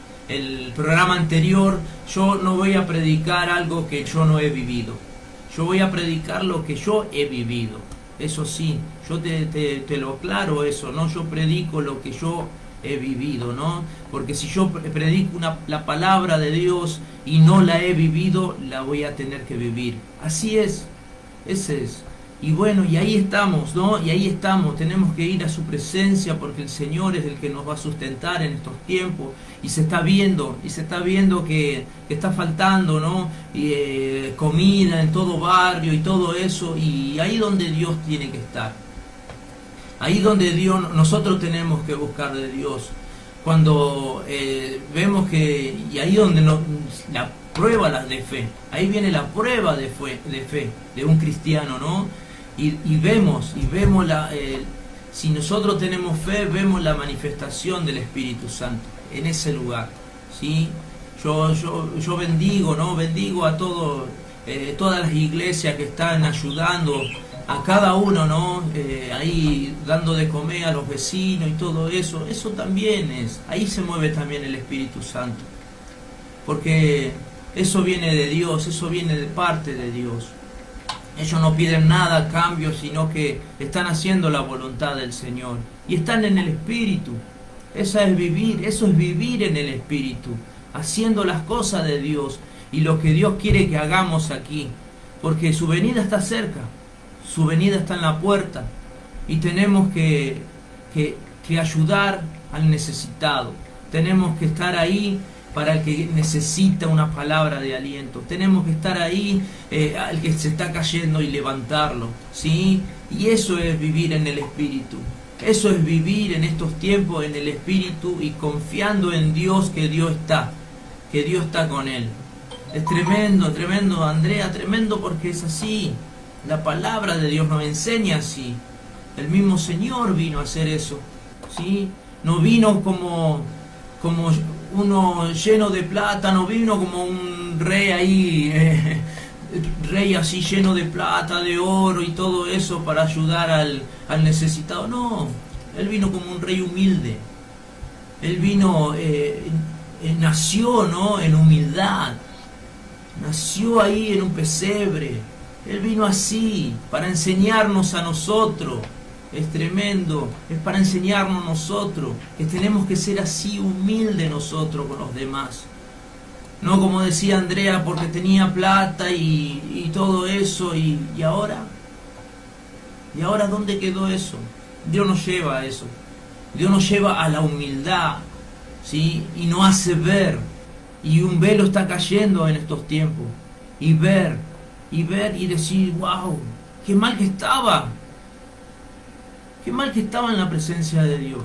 el programa anterior, yo no voy a predicar algo que yo no he vivido. Yo voy a predicar lo que yo he vivido. Eso sí, yo te, te, te lo aclaro eso, ¿no? Yo predico lo que yo he vivido, ¿no? Porque si yo predico una, la palabra de Dios y no la he vivido, la voy a tener que vivir. Así es, ese es. Y bueno, y ahí estamos, ¿no? Y ahí estamos, tenemos que ir a su presencia porque el Señor es el que nos va a sustentar en estos tiempos. Y se está viendo, y se está viendo que, que está faltando, ¿no? Y, eh, comida en todo barrio y todo eso, y ahí donde Dios tiene que estar. Ahí donde Dios, nosotros tenemos que buscar de Dios. Cuando eh, vemos que, y ahí donde nos, la prueba de fe, ahí viene la prueba de fe, de, fe, de un cristiano, ¿no? Y, y vemos, y vemos la, eh, si nosotros tenemos fe, vemos la manifestación del Espíritu Santo en ese lugar, ¿sí? Yo, yo, yo bendigo, ¿no? Bendigo a todo, eh, todas las iglesias que están ayudando a cada uno, ¿no? Eh, ahí dando de comer a los vecinos y todo eso, eso también es, ahí se mueve también el Espíritu Santo, porque eso viene de Dios, eso viene de parte de Dios. Ellos no piden nada a cambio, sino que están haciendo la voluntad del Señor y están en el Espíritu. Esa es vivir, eso es vivir en el Espíritu, haciendo las cosas de Dios y lo que Dios quiere que hagamos aquí, porque su venida está cerca, su venida está en la puerta y tenemos que, que, que ayudar al necesitado, tenemos que estar ahí para el que necesita una palabra de aliento, tenemos que estar ahí eh, al que se está cayendo y levantarlo, ¿sí? Y eso es vivir en el Espíritu, eso es vivir en estos tiempos en el Espíritu y confiando en Dios, que Dios está, que Dios está con él. Es tremendo, tremendo, Andrea, tremendo, porque es así. La palabra de Dios nos enseña así. El mismo Señor vino a hacer eso, ¿sí? No vino como, como uno lleno de plata, no vino como un rey ahí, eh, rey así lleno de plata, de oro y todo eso para ayudar al, al necesitado. No, Él vino como un rey humilde. Él vino, eh, eh, nació, ¿no?, en humildad. Nació ahí en un pesebre. Él vino así para enseñarnos a nosotros. Es tremendo, es para enseñarnos a nosotros que tenemos que ser así humildes nosotros con los demás. No como decía Andrea, porque tenía plata y, y todo eso, y, y ahora, ¿y ahora dónde quedó eso? Dios nos lleva a eso. Dios nos lleva a la humildad, ¿sí? Y nos hace ver. Y un velo está cayendo en estos tiempos. Y ver, y ver y decir, wow, qué mal que estaba. Qué mal que estaba en la presencia de Dios.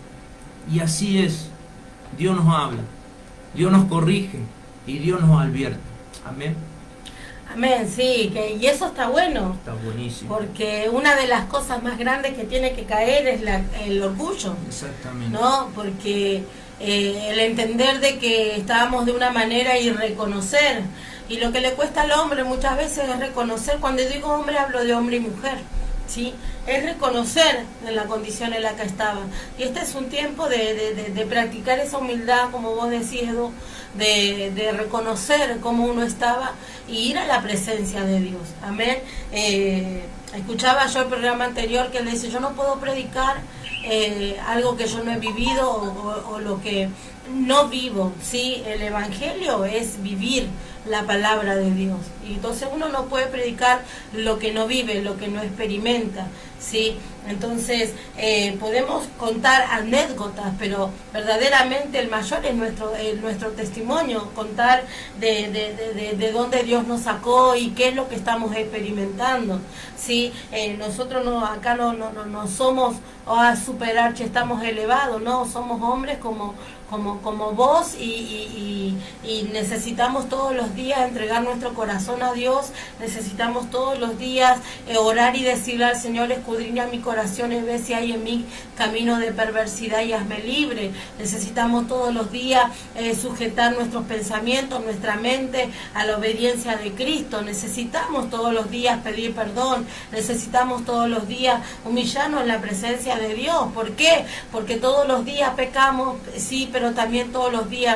Y así es. Dios nos habla, Dios nos corrige y Dios nos advierte. Amén. Amén, sí, que, y eso está bueno. Está buenísimo. Porque una de las cosas más grandes que tiene que caer es la, el orgullo. Exactamente. ¿No? Porque eh, el entender de que estábamos de una manera y reconocer. Y lo que le cuesta al hombre muchas veces es reconocer. Cuando digo hombre, hablo de hombre y mujer, ¿sí? Es reconocer en la condición en la que estaba. Y este es un tiempo de, de, de, de practicar esa humildad, como vos decís, Edu, de, de reconocer cómo uno estaba y ir a la presencia de Dios. Amén. Eh, escuchaba yo el programa anterior que le dice, yo no puedo predicar eh, algo que yo no he vivido o, o, o lo que no vivo, ¿sí? El evangelio es vivir la palabra de Dios, y entonces uno no puede predicar lo que no vive, lo que no experimenta, ¿sí? Entonces eh, podemos contar anécdotas, pero verdaderamente el mayor es nuestro eh, nuestro testimonio, contar de, de, de, de, de dónde Dios nos sacó y qué es lo que estamos experimentando, ¿sí? Eh, nosotros no acá no, no, no, no somos a superar que estamos elevados, no, somos hombres como como como vos y, y, y, y necesitamos todos los días entregar nuestro corazón a Dios, necesitamos todos los días eh, orar y decirle al Señor, escudriña mi corazón y ve si hay en mí camino de perversidad y hazme libre. Necesitamos todos los días eh, sujetar nuestros pensamientos, nuestra mente a la obediencia de Cristo. Necesitamos todos los días pedir perdón, necesitamos todos los días humillarnos en la presencia de Dios. ¿Por qué? Porque todos los días pecamos, sí, pero también todos los días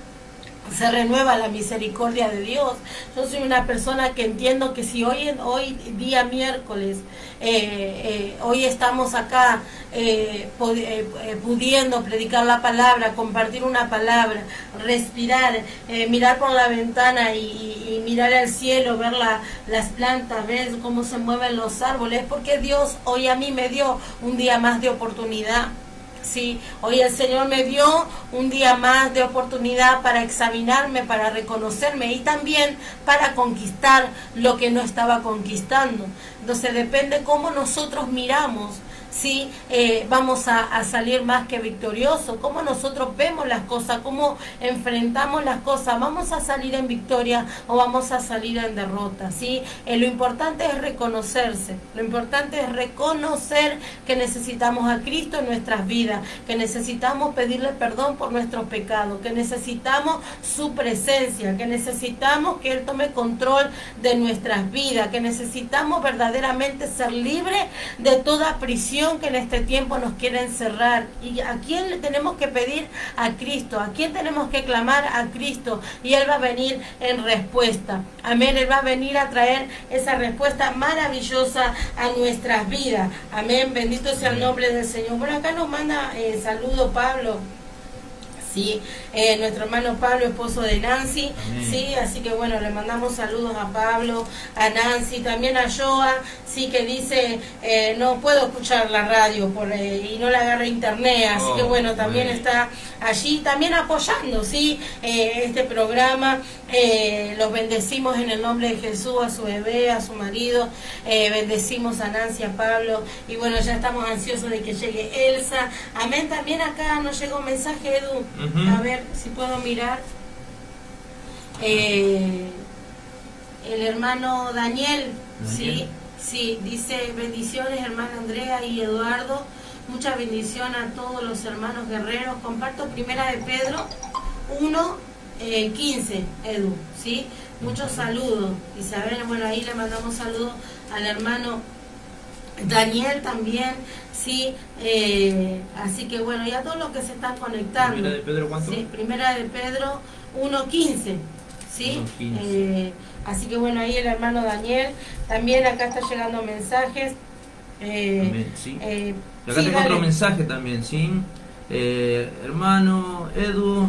se renueva la misericordia de Dios. Yo soy una persona que entiendo que si hoy, hoy día miércoles, eh, eh, hoy estamos acá eh, eh, pudiendo predicar la palabra, compartir una palabra, respirar, eh, mirar por la ventana y, y, y mirar al cielo, ver la, las plantas, ver cómo se mueven los árboles, porque Dios hoy a mí me dio un día más de oportunidad. Sí, hoy el Señor me dio un día más de oportunidad para examinarme, para reconocerme y también para conquistar lo que no estaba conquistando. Entonces depende cómo nosotros miramos, sí, eh, vamos a, a salir más que victoriosos. Cómo nosotros vemos las cosas, cómo enfrentamos las cosas, vamos a salir en victoria o vamos a salir en derrota, ¿sí? Eh, lo importante es reconocerse, lo importante es reconocer que necesitamos a Cristo en nuestras vidas, que necesitamos pedirle perdón por nuestros pecados, que necesitamos su presencia, que necesitamos que Él tome control de nuestras vidas, que necesitamos verdaderamente ser libres de toda prisión que en este tiempo nos quiere encerrar. ¿Y a quién le tenemos que pedir? A Cristo. ¿A quién tenemos que clamar? A Cristo. Y Él va a venir en respuesta. Amén. Él va a venir a traer esa respuesta maravillosa a nuestras vidas. Amén. Bendito sea el nombre del Señor. Bueno, acá nos manda eh, saludo Pablo. Sí, eh, nuestro hermano Pablo, esposo de Nancy. Amén. Sí, así que bueno, le mandamos saludos a Pablo, a Nancy, también a Joa, sí, que dice, eh, no puedo escuchar la radio por, eh, y no le agarro internet, así oh, que bueno, también bien. Está allí, también apoyando, sí, eh, este programa. Eh, los bendecimos en el nombre de Jesús, a su bebé, a su marido, eh, bendecimos a Nancy, a Pablo, y bueno, ya estamos ansiosos de que llegue Elsa. Amén. También acá nos llegó un mensaje, Edu. Uh-huh. A ver si puedo mirar. Eh, el hermano Daniel, Daniel, sí, sí, dice bendiciones hermana Andrea y Eduardo, mucha bendición a todos los hermanos guerreros. Comparto primera de Pedro uno, eh, quince, Edu, sí, muchos saludos. Isabel, bueno, ahí le mandamos saludos al hermano Daniel también, sí, eh, así que bueno, y a todos los que se están conectando. ¿Primera de Pedro cuánto? Sí, primera de Pedro uno quince, sí, uno quince. Eh, así que bueno, ahí el hermano Daniel, también acá está llegando mensajes. Eh, Amén, sí. eh, acá sí, tengo otro mensaje también, sí, eh, hermano Edu,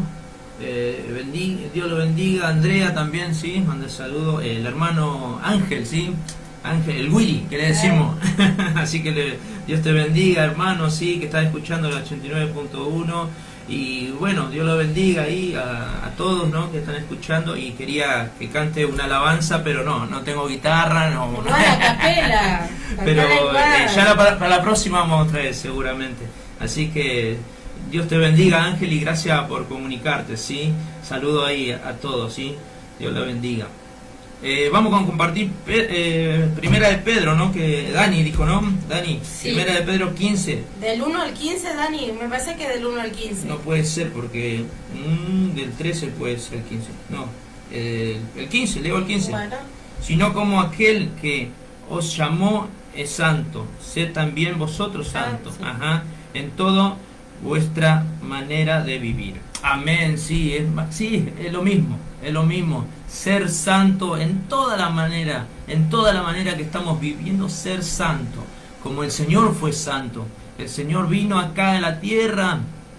eh, bendiga, Dios lo bendiga. Andrea también, sí, manda saludo, eh, el hermano Ángel, sí, Ángel, el Willy, que le decimos. Así que le, Dios te bendiga, hermano, sí, que está escuchando el ochenta y nueve punto uno. Y bueno, Dios lo bendiga ahí a, a todos, ¿no?, que están escuchando. Y quería que cante una alabanza, pero no, no tengo guitarra, no. No, la capela. Pero eh, ya la, para, para la próxima vamos a traer seguramente. Así que Dios te bendiga, Ángel, y gracias por comunicarte, ¿sí? Saludo ahí a, a todos, ¿sí? Dios lo bendiga. Eh, vamos a compartir eh, primera de Pedro, ¿no? Que Dani dijo, ¿no? Dani, sí. Primera de Pedro quince. Del uno al quince, Dani, me parece que del uno al quince. No puede ser porque mmm, del trece puede ser el quince. No, eh, el quince, leo el quince. Bueno. Sino como aquel que os llamó es santo, sed también vosotros santos. Ah, sí. Ajá, en todo vuestra manera de vivir. Amén, sí, es, sí, es lo mismo, es lo mismo. Ser santo en toda la manera, en toda la manera que estamos viviendo, ser santo, como el Señor fue santo. El Señor vino acá en la tierra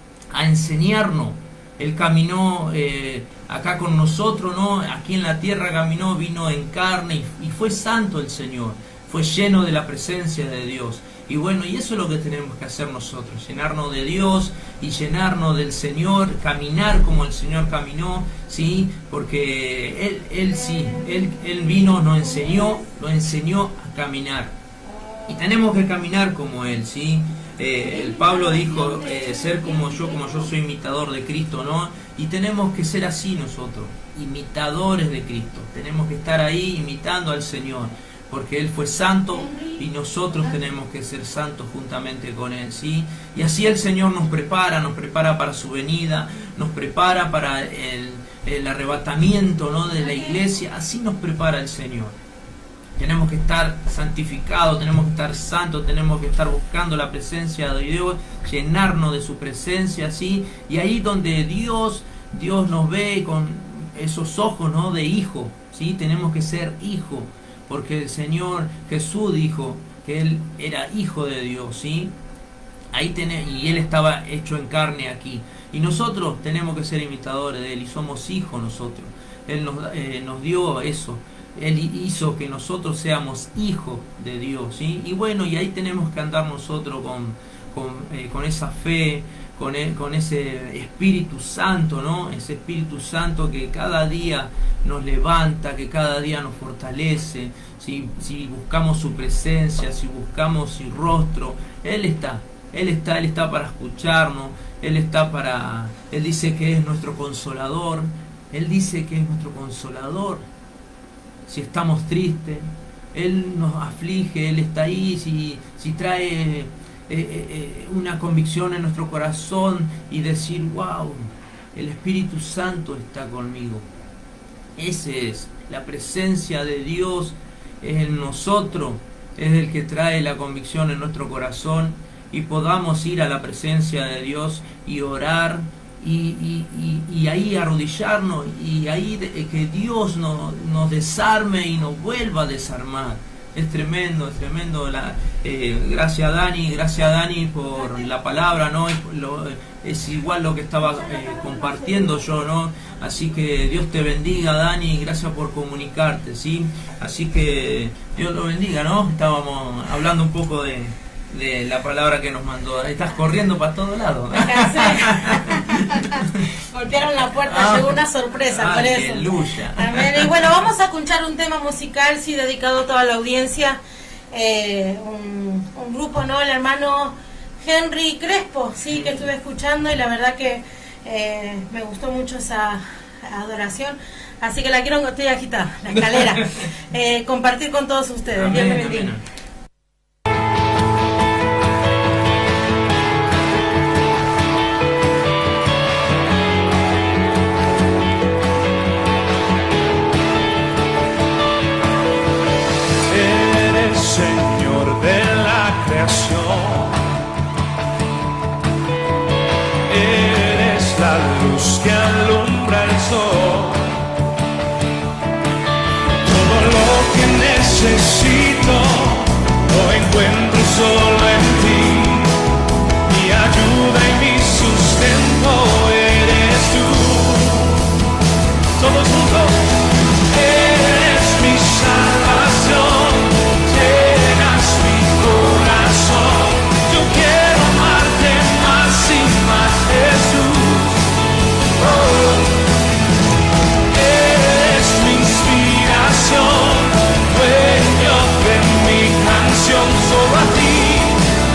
a enseñarnos. Él caminó eh, acá con nosotros, ¿no? Aquí en la tierra caminó, vino en carne y, y fue santo el Señor. Fue lleno de la presencia de Dios. Y bueno, y eso es lo que tenemos que hacer nosotros, llenarnos de Dios y llenarnos del Señor, caminar como el Señor caminó, ¿sí? Porque Él, él sí, Él, él vino, nos enseñó, nos enseñó a caminar. Y tenemos que caminar como Él, ¿sí? Eh, el Pablo dijo, eh, ser como yo, como yo soy imitador de Cristo, ¿no? Y tenemos que ser así nosotros, imitadores de Cristo. Tenemos que estar ahí imitando al Señor. Porque Él fue santo y nosotros tenemos que ser santos juntamente con Él, ¿sí? Y así el Señor nos prepara, nos prepara para su venida, nos prepara para el, el arrebatamiento, ¿no?, de la iglesia. Así nos prepara el Señor. Tenemos que estar santificados, tenemos que estar santos, tenemos que estar buscando la presencia de Dios, llenarnos de su presencia, ¿sí? Y ahí donde Dios, Dios nos ve con esos ojos, ¿no?, de hijo, ¿sí? Tenemos que ser hijos. Porque el Señor Jesús dijo que Él era hijo de Dios, ¿sí? Ahí tenemos, y Él estaba hecho en carne aquí. Y nosotros tenemos que ser imitadores de Él y somos hijos nosotros. Él nos, eh, nos dio eso. Él hizo que nosotros seamos hijos de Dios, ¿sí? Y bueno, y ahí tenemos que andar nosotros con, con, eh, con esa fe, con, el, con ese Espíritu Santo, ¿no? Ese Espíritu Santo que cada día nos levanta, que cada día nos fortalece. Si, si buscamos su presencia, si buscamos su rostro, Él está, Él está, Él está para escucharnos, Él está para, Él dice que es nuestro consolador, Él dice que es nuestro consolador. Si estamos tristes, Él nos aflige, Él está ahí. Si, si trae eh, eh, una convicción en nuestro corazón y decir, wow, el Espíritu Santo está conmigo. Ese es, la presencia de Dios es en nosotros, es el que trae la convicción en nuestro corazón, y podamos ir a la presencia de Dios y orar. Y, y, y, y ahí arrodillarnos, y ahí de, que Dios nos, nos desarme y nos vuelva a desarmar. Es tremendo, es tremendo. La, eh, gracias Dani, gracias Dani por la palabra, ¿no? Es, lo, es igual lo que estaba eh, compartiendo yo, ¿no? Así que Dios te bendiga, Dani, gracias por comunicarte, ¿sí? Así que Dios lo bendiga, ¿no? Estábamos hablando un poco de, de la palabra que nos mandó. Estás corriendo para todos lados. Golpearon la puerta, ah, llegó una sorpresa, por eso. Aleluya. Amén. Y bueno, vamos a escuchar un tema musical, sí, dedicado a toda la audiencia. Eh, un, un grupo, ¿no? El hermano Henry Crespo, sí, que estuve escuchando, y la verdad que eh, me gustó mucho esa adoración. Así que la quiero, estoy agitada, la escalera. Eh, compartir con todos ustedes. Amén, Dios me bendiga. amén. Señor de la creación, eres la luz que alumbra el sol. Todo lo que necesito lo encuentro solo en ti. Mi ayuda y mi sustento eres tú. Todos juntos. Eres mi salvación. Solo a ti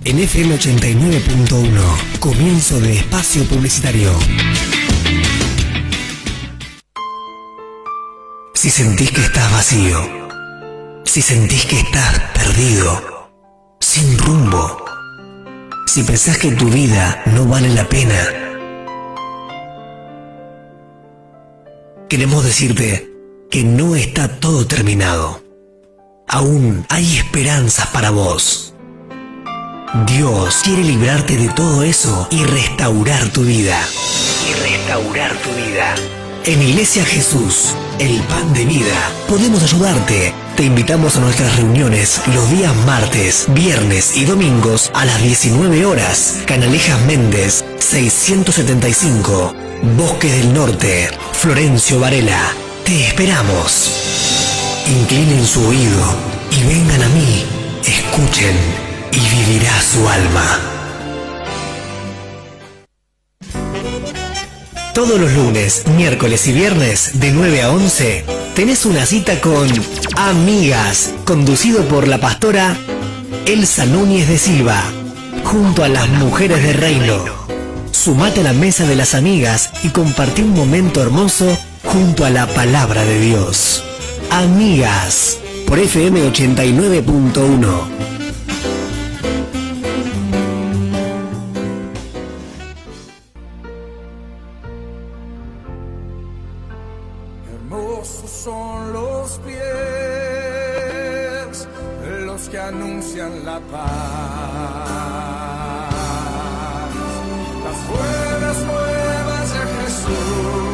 En F M ochenta y nueve punto uno, comienzo de espacio publicitario. Si sentís que estás vacío, si sentís que estás perdido, sin rumbo, si pensás que tu vida no vale la pena, queremos decirte que no está todo terminado. Aún hay esperanzas para vos. Dios quiere librarte de todo eso y restaurar tu vida. Y restaurar tu vida. En Iglesia Jesús, el pan de vida, podemos ayudarte. Te invitamos a nuestras reuniones los días martes, viernes y domingos a las diecinueve horas. Canalejas Méndez, seiscientos setenta y cinco, Bosques del Norte, Florencio Varela. Te esperamos. Inclinen su oído y vengan a mí. Escuchen y vivirá su alma. Todos los lunes, miércoles y viernes de nueve a once tenés una cita con Amigas, conducido por la pastora Elsa Núñez de Silva, junto a las mujeres de Reino. Sumate a la mesa de las amigas y compartí un momento hermoso junto a la palabra de Dios. Amigas, por F M ochenta y nueve punto uno. Hermosos son los pies de los que anuncian la paz. Las buenas nuevas de Jesús.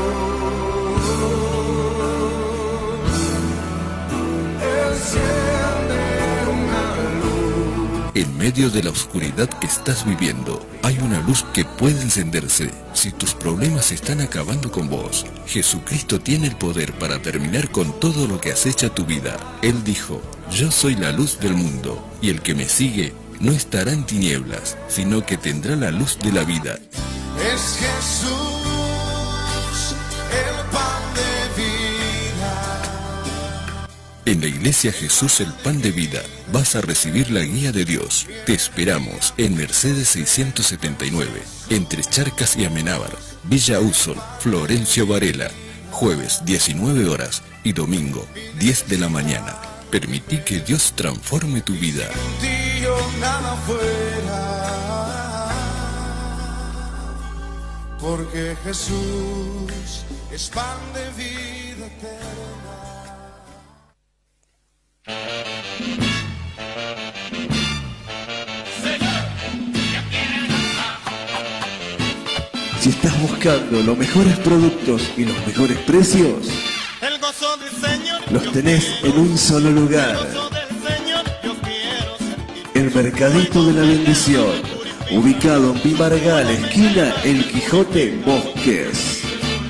Enciende una luz. En medio de la oscuridad que estás viviendo, hay una luz que puede encenderse. Si tus problemas están acabando con vos, Jesucristo tiene el poder para terminar con todo lo que acecha tu vida. Él dijo, yo soy la luz del mundo, y el que me sigue no estará en tinieblas, sino que tendrá la luz de la vida. Es Jesús, el pan de vida. En la Iglesia Jesús el pan de vida, vas a recibir la guía de Dios. Te esperamos en Mercedes seiscientos setenta y nueve, entre Charcas y Amenábar, Villa Úsol, Florencio Varela, jueves diecinueve horas y domingo diez de la mañana. Permití que Dios transforme tu vida. Contigo nada fuera, porque Jesús es pan de vida eterna. Si estás buscando los mejores productos y los mejores precios, El gozo del Señor, los tenés en un solo lugar. el gozo del Señor, yo quiero sentir. El Mercadito de la Bendición, ubicado en Pimargal, esquina El Quijote, Bosques.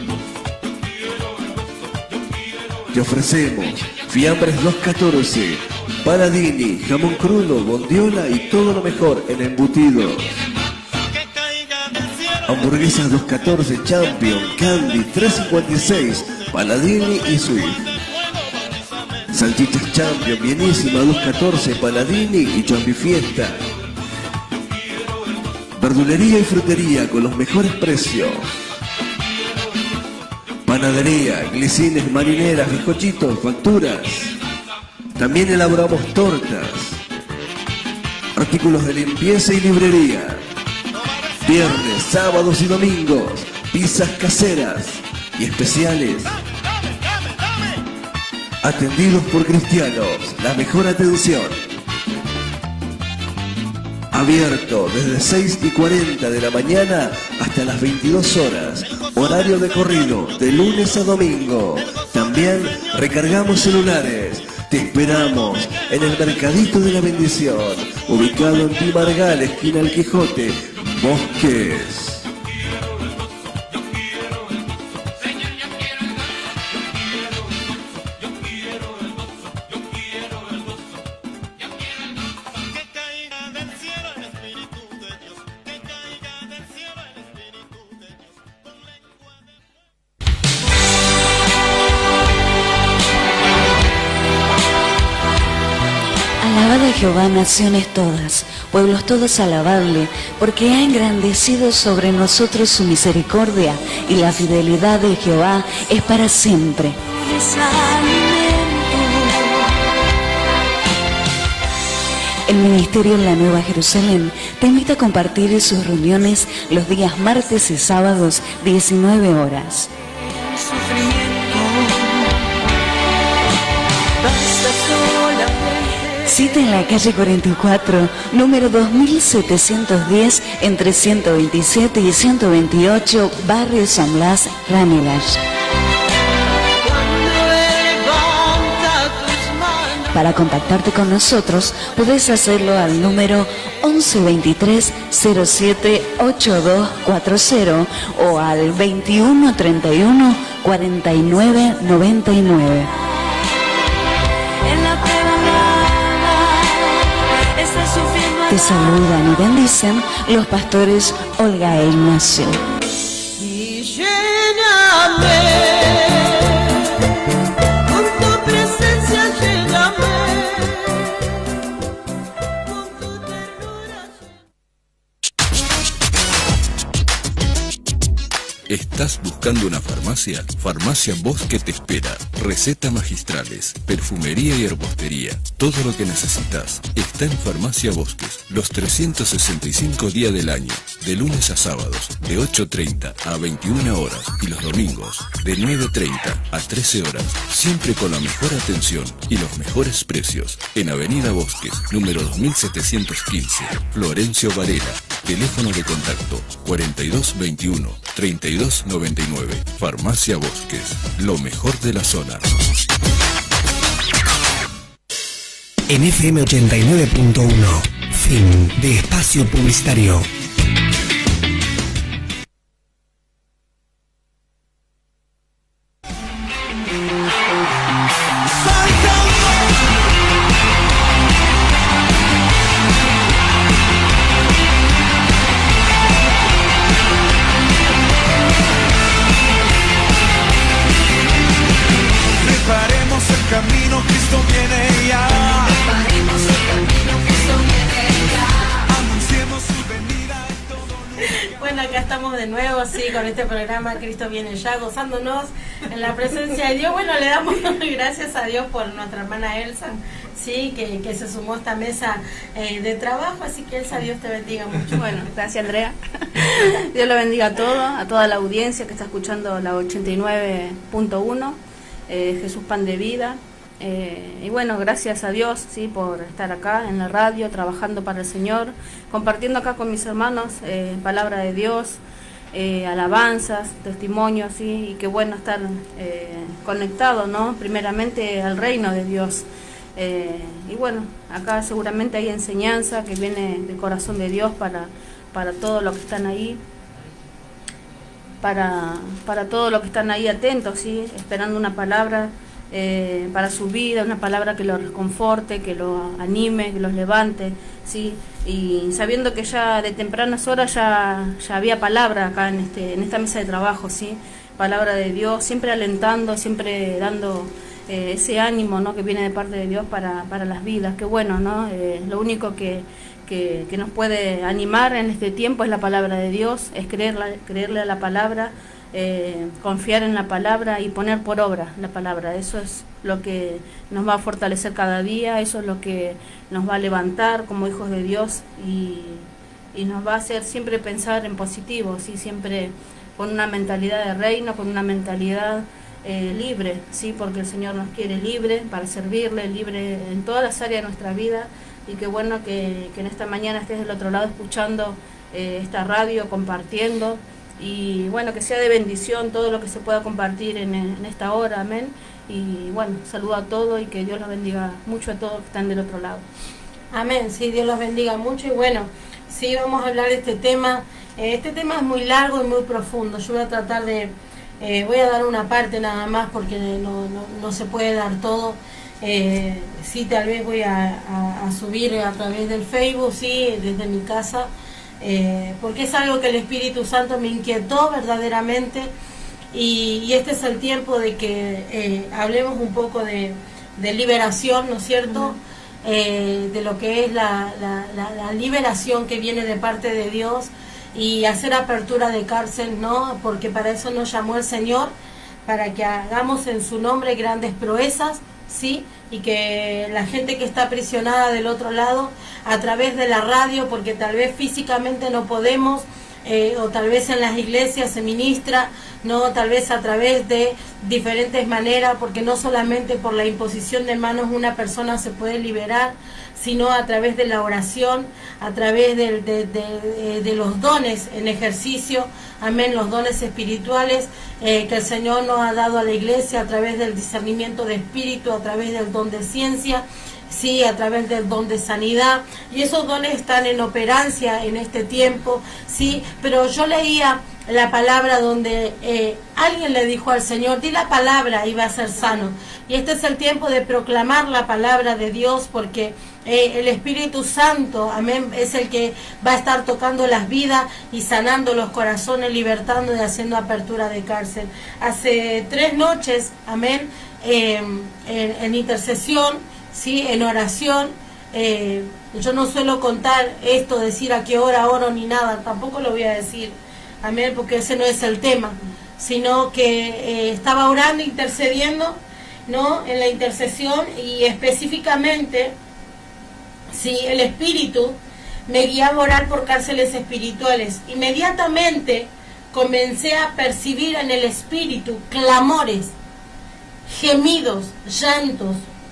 Te ofrecemos fiambres doscientos catorce, paladini, jamón crudo, bondiola y todo lo mejor en embutidos. Hamburguesas doscientos catorce, Champion, Candy, trescientos cincuenta y seis, Paladini y Swift. Salchichas Champion, bienísima, doscientos catorce, Paladini y Champi Fiesta. Verdulería y frutería con los mejores precios. Panadería, glicines, marineras, bizcochitos, facturas. También elaboramos tortas. Artículos de limpieza y librería. Viernes, sábados y domingos, pizzas caseras y especiales. Atendidos por cristianos, la mejor atención. Abierto desde seis y cuarenta de la mañana hasta las veintidós horas. Horario de corrido, de lunes a domingo. También recargamos celulares. Te esperamos en el Mercadito de la Bendición, ubicado en Pimargal, esquina El Quijote, Bosques. Alabad a Jehová, naciones todas, pueblos todos alabarle, porque ha engrandecido sobre nosotros su misericordia, y la fidelidad de Jehová es para siempre. El Ministerio en la Nueva Jerusalén te invita a compartir sus reuniones los días martes y sábados, diecinueve horas. Cita en la calle cuarenta y cuatro, número dos mil setecientos diez, entre ciento veintisiete y ciento veintiocho, Barrio San Blas, Ranelagh. Para contactarte con nosotros, podés hacerlo al número once veintitrés cero siete ocho dos cuatro cero o al veintiuno treinta y uno cuarenta y nueve noventa y nueve. Te saludan y bendicen los pastores Olga e Ignacio. Y lléname. ¿Estás buscando una farmacia? Farmacia Bosque te espera. Recetas magistrales, perfumería y herbostería. Todo lo que necesitas está en Farmacia Bosques. Los trescientos sesenta y cinco días del año. De lunes a sábados, de ocho treinta a veintiuna horas. Y los domingos, de nueve treinta a trece horas. Siempre con la mejor atención y los mejores precios. En Avenida Bosques, número dos mil setecientos quince. Florencio Varela. Teléfono de contacto cuarenta y dos veintiuno treinta y dos noventa y nueve. Farmacia Bosques, lo mejor de la zona. En F M ochenta y nueve punto uno, fin de espacio publicitario. Este programa Cristo viene ya, gozándonos en la presencia de Dios. Bueno, le damos gracias a Dios por nuestra hermana Elsa, sí, que, que se sumó a esta mesa eh, de trabajo, así que Elsa, Dios te bendiga mucho. Bueno, gracias Andrea. Dios lo bendiga a todos, a toda la audiencia que está escuchando la ochenta y nueve punto uno, eh, Jesús Pan de Vida. Eh, y bueno, gracias a Dios, sí, por estar acá en la radio, trabajando para el Señor, compartiendo acá con mis hermanos eh, palabra de Dios. Eh, alabanzas, testimonios, ¿sí? Y qué bueno estar eh, conectado, ¿no? Primeramente al reino de Dios. Eh, y bueno, acá seguramente hay enseñanza que viene del corazón de Dios para, para todos los que están ahí, para, para todos los que están ahí atentos, ¿sí? Esperando una palabra eh, para su vida, una palabra que los reconforte, que los anime, que los levante, ¿sí? Y sabiendo que ya de tempranas horas ya, ya había palabra acá en, este, en esta mesa de trabajo, ¿sí? Palabra de Dios, siempre alentando, siempre dando eh, ese ánimo, ¿no? Que viene de parte de Dios para, para las vidas. Qué bueno, ¿no? Eh, lo único que, que, que nos puede animar en este tiempo es la palabra de Dios, es creerla, creerle a la palabra, eh, confiar en la palabra y poner por obra la palabra. Eso es lo que nos va a fortalecer cada día, eso es lo que nos va a levantar como hijos de Dios y, y nos va a hacer siempre pensar en positivo, ¿sí? Siempre con una mentalidad de reino, con una mentalidad eh, libre, ¿sí? Porque el Señor nos quiere libre para servirle, libre en todas las áreas de nuestra vida. Y qué bueno que, que en esta mañana estés del otro lado escuchando eh, esta radio, compartiendo, y bueno, que sea de bendición todo lo que se pueda compartir en, en esta hora, amén. Y bueno, saludo a todos y que Dios los bendiga mucho a todos que están del otro lado. Amén, sí, Dios los bendiga mucho. Y bueno, sí, vamos a hablar de este tema. Eh, este tema es muy largo y muy profundo. Yo voy a tratar de, eh, voy a dar una parte nada más porque no, no, no se puede dar todo. Eh, sí, tal vez voy a, a, a subir a través del Facebook, sí, desde mi casa, eh, porque es algo que el Espíritu Santo me inquietó verdaderamente. Y, y este es el tiempo de que eh, hablemos un poco de, de liberación, ¿no es cierto? Uh-huh. eh, de lo que es la, la, la, la liberación que viene de parte de Dios, y hacer apertura de cárcel, ¿no? Porque para eso nos llamó el Señor, para que hagamos en su nombre grandes proezas, ¿sí? Y que la gente que está aprisionada del otro lado, a través de la radio, porque tal vez físicamente no podemos, eh, o tal vez en las iglesias se ministra, no, tal vez a través de diferentes maneras, porque no solamente por la imposición de manos una persona se puede liberar, sino a través de la oración, a través de, de, de, de los dones en ejercicio, amén, los dones espirituales eh, que el Señor nos ha dado a la iglesia, a través del discernimiento de espíritu, a través del don de ciencia, sí, a través del don de sanidad, y esos dones están en operancia en este tiempo, sí, pero yo leía la palabra donde eh, alguien le dijo al Señor, di la palabra y va a ser sano, y este es el tiempo de proclamar la palabra de Dios, porque eh, el Espíritu Santo, amén, es el que va a estar tocando las vidas y sanando los corazones, libertando y haciendo apertura de cárcel. Hace tres noches, amén, eh, en, en intercesión, sí, en oración, eh, yo no suelo contar esto, decir a qué hora oro ni nada, tampoco lo voy a decir, amén, porque ese no es el tema, sino que eh, estaba orando, intercediendo, ¿no? En la intercesión, y específicamente, sí, el Espíritu me guiaba a orar por cárceles espirituales. Inmediatamente comencé a percibir en el Espíritu clamores, gemidos, llantos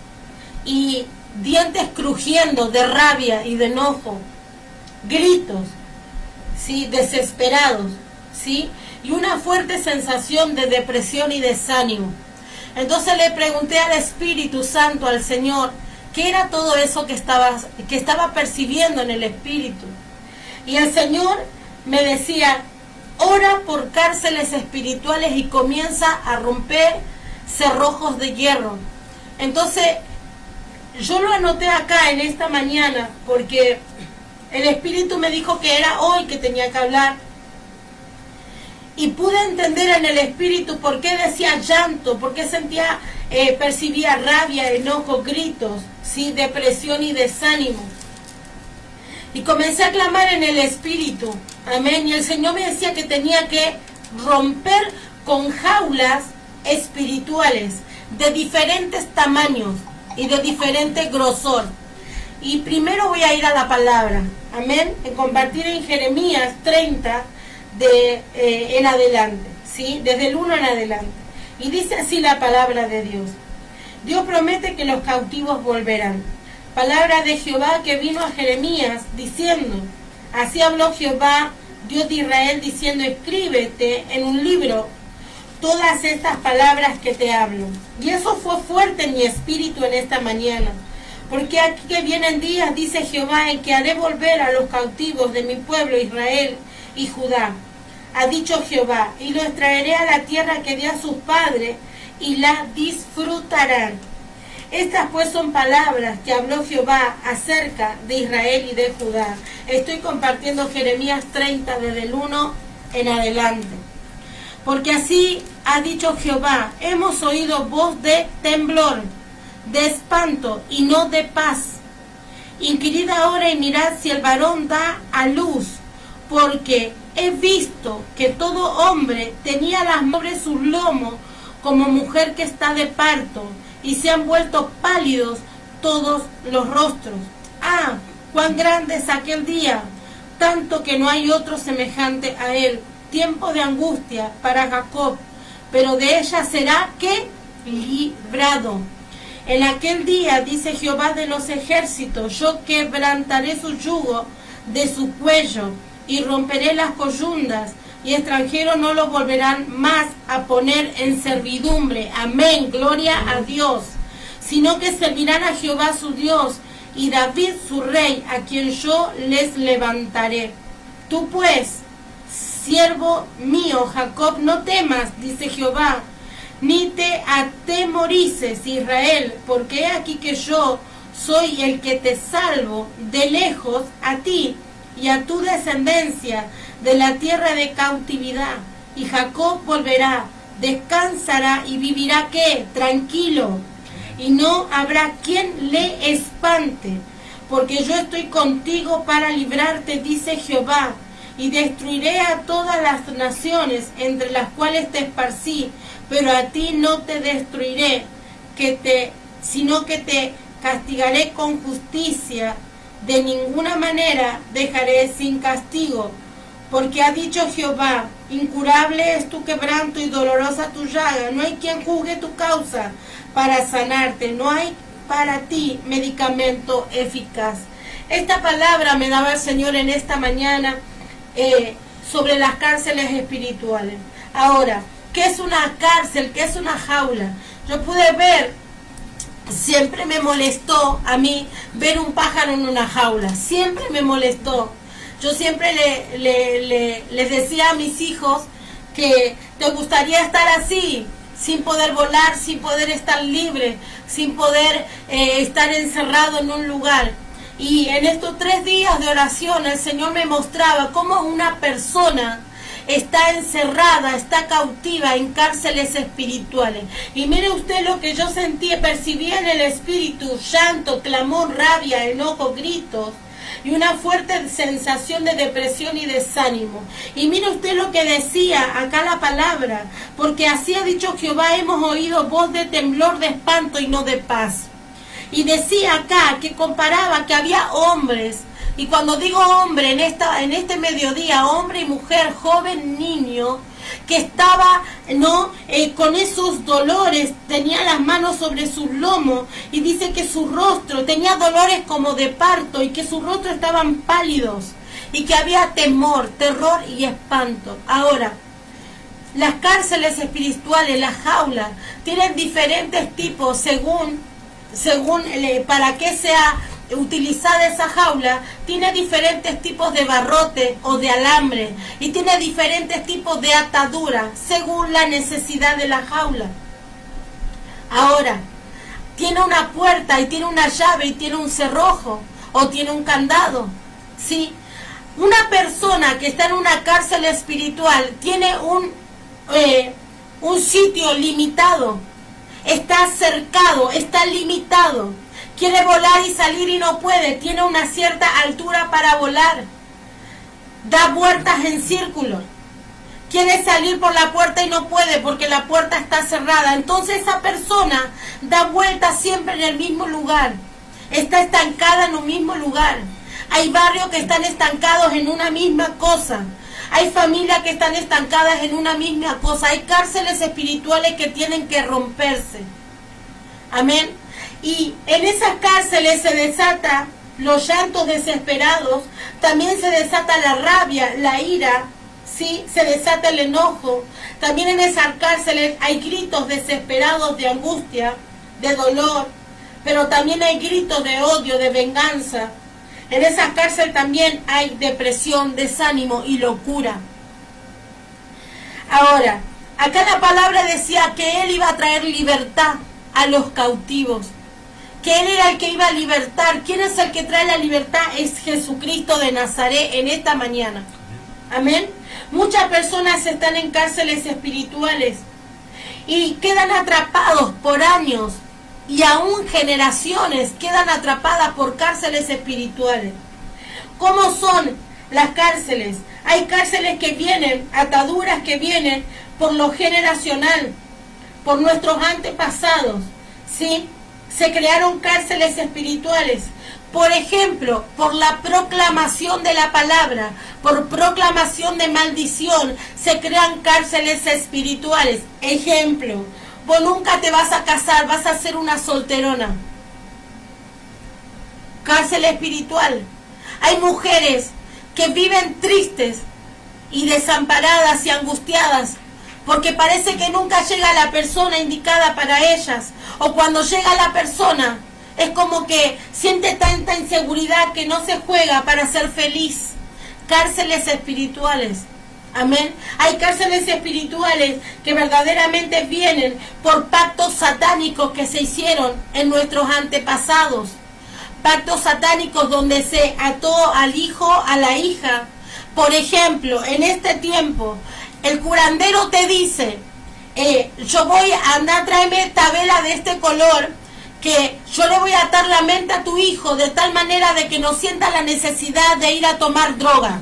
y dientes crujiendo de rabia y de enojo, gritos, sí, desesperados, sí, y una fuerte sensación de depresión y desánimo. Entonces le pregunté al Espíritu Santo, al Señor, ¿qué era todo eso que estaba, que estaba percibiendo en el Espíritu? Y el Señor me decía, ora por cárceles espirituales y comienza a romper cerrojos de hierro. Entonces, yo lo anoté acá en esta mañana, porque el Espíritu me dijo que era hoy que tenía que hablar. Y pude entender en el Espíritu por qué decía llanto, por qué sentía, eh, percibía rabia, enojo, gritos, ¿sí? Depresión y desánimo. Y comencé a clamar en el Espíritu, amén. Y el Señor me decía que tenía que romper con jaulas espirituales de diferentes tamaños y de diferente grosor. Y primero voy a ir a la palabra, amén, en compartir en Jeremías treinta, de eh, en adelante, ¿sí? Desde el uno en adelante. Y dice así la palabra de Dios. Dios promete que los cautivos volverán. Palabra de Jehová que vino a Jeremías diciendo, así habló Jehová, Dios de Israel, diciendo, escríbete en un libro todas estas palabras que te hablo. Y eso fue fuerte en mi espíritu en esta mañana. Porque aquí que vienen días, dice Jehová, en que haré volver a los cautivos de mi pueblo Israel y Judá, ha dicho Jehová, y los traeré a la tierra que di a sus padres, y la disfrutarán. Estas pues son palabras que habló Jehová acerca de Israel y de Judá. Estoy compartiendo Jeremías treinta desde el uno en adelante. Porque así ha dicho Jehová, hemos oído voz de temblor, de espanto y no de paz. Inquirid ahora y mirad si el varón da a luz, porque he visto que todo hombre tenía las sobre sus lomos como mujer que está de parto, y se han vuelto pálidos todos los rostros. Ah, cuán grande es aquel día, tanto que no hay otro semejante a él. Tiempo de angustia para Jacob, pero de ella será que librado. En aquel día, dice Jehová de los ejércitos, yo quebrantaré su yugo de su cuello y romperé las coyundas, y extranjeros no lo volverán más a poner en servidumbre. Amén, gloria a Dios. Sino que servirán a Jehová su Dios y David su rey, a quien yo les levantaré. Tú pues, siervo mío Jacob, no temas, dice Jehová, ni te atemorices, Israel, porque he aquí que yo soy el que te salvo de lejos a ti y a tu descendencia de la tierra de cautividad. Y Jacob volverá, descansará y vivirá, ¿qué? Tranquilo. y no habrá quien le espante, porque yo estoy contigo para librarte, dice Jehová, y destruiré a todas las naciones entre las cuales te esparcí, pero a ti no te destruiré, que te, sino que te castigaré con justicia, de ninguna manera dejaré sin castigo, porque ha dicho Jehová, incurable es tu quebranto y dolorosa tu llaga, no hay quien juzgue tu causa para sanarte, no hay para ti medicamento eficaz. Esta palabra me daba el Señor en esta mañana eh, sobre las cárceles espirituales. Ahora, ¿qué es una cárcel? ¿Qué es una jaula? Yo pude ver, siempre me molestó a mí ver un pájaro en una jaula, siempre me molestó. Yo siempre le, le, le, les decía a mis hijos que te gustaría estar así, sin poder volar, sin poder estar libre, sin poder eh, estar encerrado en un lugar. Y en estos tres días de oración el Señor me mostraba cómo una persona está encerrada, está cautiva en cárceles espirituales. Y mire usted lo que yo sentí, percibía en el espíritu: llanto, clamor, rabia, enojo, gritos y una fuerte sensación de depresión y desánimo. Y mire usted lo que decía acá la palabra: porque así ha dicho Jehová, hemos oído voz de temblor, de espanto y no de paz. Y decía acá que comparaba que había hombres, y cuando digo hombre en esta en este mediodía, hombre y mujer, joven, niño, que estaba no eh, con esos dolores, tenía las manos sobre sus lomos, y dice que su rostro tenía dolores como de parto, y que su rostro estaban pálidos, y que había temor, terror y espanto. Ahora, las cárceles espirituales, las jaulas, tienen diferentes tipos según según eh, para qué sea utilizada esa jaula. Tiene diferentes tipos de barrote o de alambre, y tiene diferentes tipos de atadura según la necesidad de la jaula. Ahora, tiene una puerta y tiene una llave y tiene un cerrojo o tiene un candado, ¿sí? Una persona que está en una cárcel espiritual tiene un, eh, un sitio limitado, está cercado, está limitado. Quiere volar y salir y no puede, tiene una cierta altura para volar. Da vueltas en círculo. Quiere salir por la puerta y no puede porque la puerta está cerrada. Entonces esa persona da vueltas siempre en el mismo lugar. Está estancada en un mismo lugar. Hay barrios que están estancados en una misma cosa. Hay familias que están estancadas en una misma cosa. Hay cárceles espirituales que tienen que romperse. Amén. Y en esas cárceles se desata los llantos desesperados. También se desata la rabia, la ira. ¿Sí? Se desata el enojo. También en esas cárceles hay gritos desesperados de angustia, de dolor. Pero también hay gritos de odio, de venganza. En esa cárcel también hay depresión, desánimo y locura. Ahora, acá la palabra decía que Él iba a traer libertad a los cautivos, que Él era el que iba a libertar. ¿Quién es el que trae la libertad? Es Jesucristo de Nazaret en esta mañana. Amén. Muchas personas están en cárceles espirituales y quedan atrapados por años, y aún generaciones quedan atrapadas por cárceles espirituales. ¿Cómo son las cárceles? Hay cárceles que vienen, ataduras que vienen por lo generacional, por nuestros antepasados, ¿sí? Se crearon cárceles espirituales, por ejemplo, por la proclamación de la palabra, por proclamación de maldición, se crean cárceles espirituales. Ejemplo: vos nunca te vas a casar, vas a ser una solterona. Cárcel espiritual. Hay mujeres que viven tristes y desamparadas y angustiadas porque parece que nunca llega la persona indicada para ellas, o cuando llega la persona es como que siente tanta inseguridad que no se juega para ser feliz. Cárceles espirituales. Amén. Hay cárceles espirituales que verdaderamente vienen por pactos satánicos que se hicieron en nuestros antepasados. Pactos satánicos donde se ató al hijo, a la hija. Por ejemplo, en este tiempo, el curandero te dice, eh, yo voy a andar, tráeme esta vela de este color, que yo le voy a atar la mente a tu hijo de tal manera de que no sienta la necesidad de ir a tomar droga.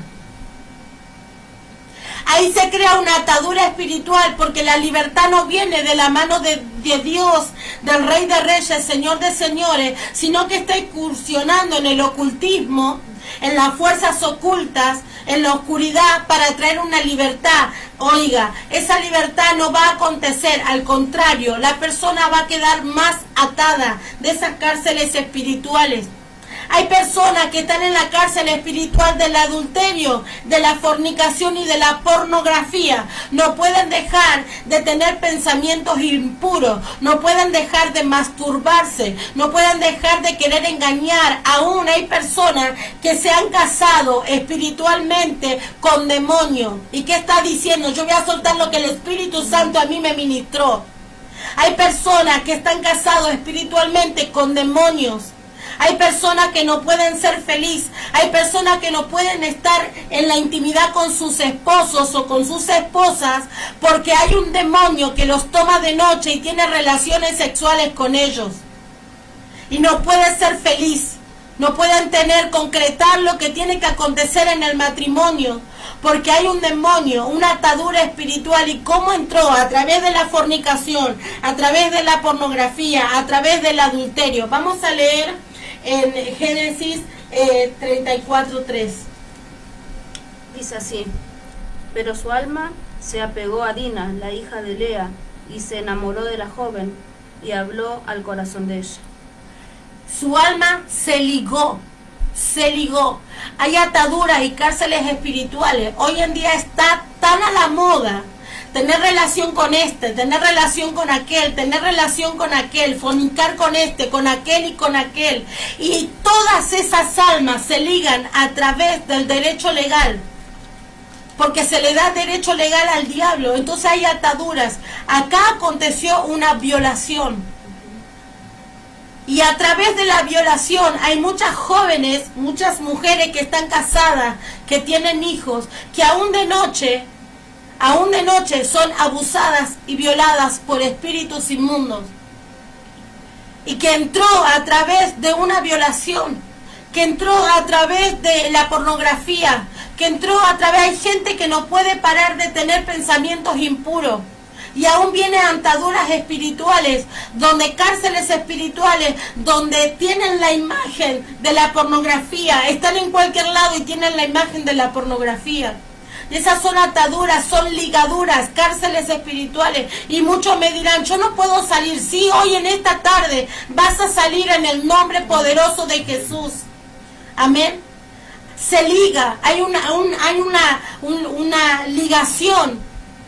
Ahí se crea una atadura espiritual, porque la libertad no viene de la mano de, de Dios, del Rey de Reyes, Señor de Señores, sino que está incursionando en el ocultismo, en las fuerzas ocultas, en la oscuridad, para traer una libertad. Oiga, esa libertad no va a acontecer, al contrario, la persona va a quedar más atada de esas cárceles espirituales. Hay personas que están en la cárcel espiritual del adulterio, de la fornicación y de la pornografía. No pueden dejar de tener pensamientos impuros, no pueden dejar de masturbarse, no pueden dejar de querer engañar. Aún hay personas que se han casado espiritualmente con demonios. ¿Y qué está diciendo? Yo voy a soltar lo que el Espíritu Santo a mí me ministró. Hay personas que están casados espiritualmente con demonios. Hay personas que no pueden ser felices, hay personas que no pueden estar en la intimidad con sus esposos o con sus esposas porque hay un demonio que los toma de noche y tiene relaciones sexuales con ellos. Y no pueden ser feliz, no pueden tener, concretar lo que tiene que acontecer en el matrimonio, porque hay un demonio, una atadura espiritual. ¿Y cómo entró? A través de la fornicación, a través de la pornografía, a través del adulterio. Vamos a leer en Génesis eh, treinta y cuatro, tres. Dice así: pero su alma se apegó a Dina, la hija de Lea, y se enamoró de la joven, y habló al corazón de ella. Su alma se ligó, se ligó. Hay ataduras y cárceles espirituales. Hoy en día está tan a la moda tener relación con este, tener relación con aquel, tener relación con aquel, fornicar con este, con aquel y con aquel. Y todas esas almas se ligan a través del derecho legal, porque se le da derecho legal al diablo. Entonces hay ataduras. Acá aconteció una violación, y a través de la violación hay muchas jóvenes, muchas mujeres que están casadas, que tienen hijos, que aún de noche Aún de noche son abusadas y violadas por espíritus inmundos. Y que entró a través de una violación, que entró a través de la pornografía, que entró a través... Hay gente que no puede parar de tener pensamientos impuros. Y aún vienen ataduras espirituales, donde cárceles espirituales, donde tienen la imagen de la pornografía. Están en cualquier lado y tienen la imagen de la pornografía. Esas son ataduras, son ligaduras, cárceles espirituales. Y muchos me dirán, yo no puedo salir. Sí, hoy en esta tarde vas a salir en el nombre poderoso de Jesús. Amén. Se liga, hay una, un, hay una, un, una ligación.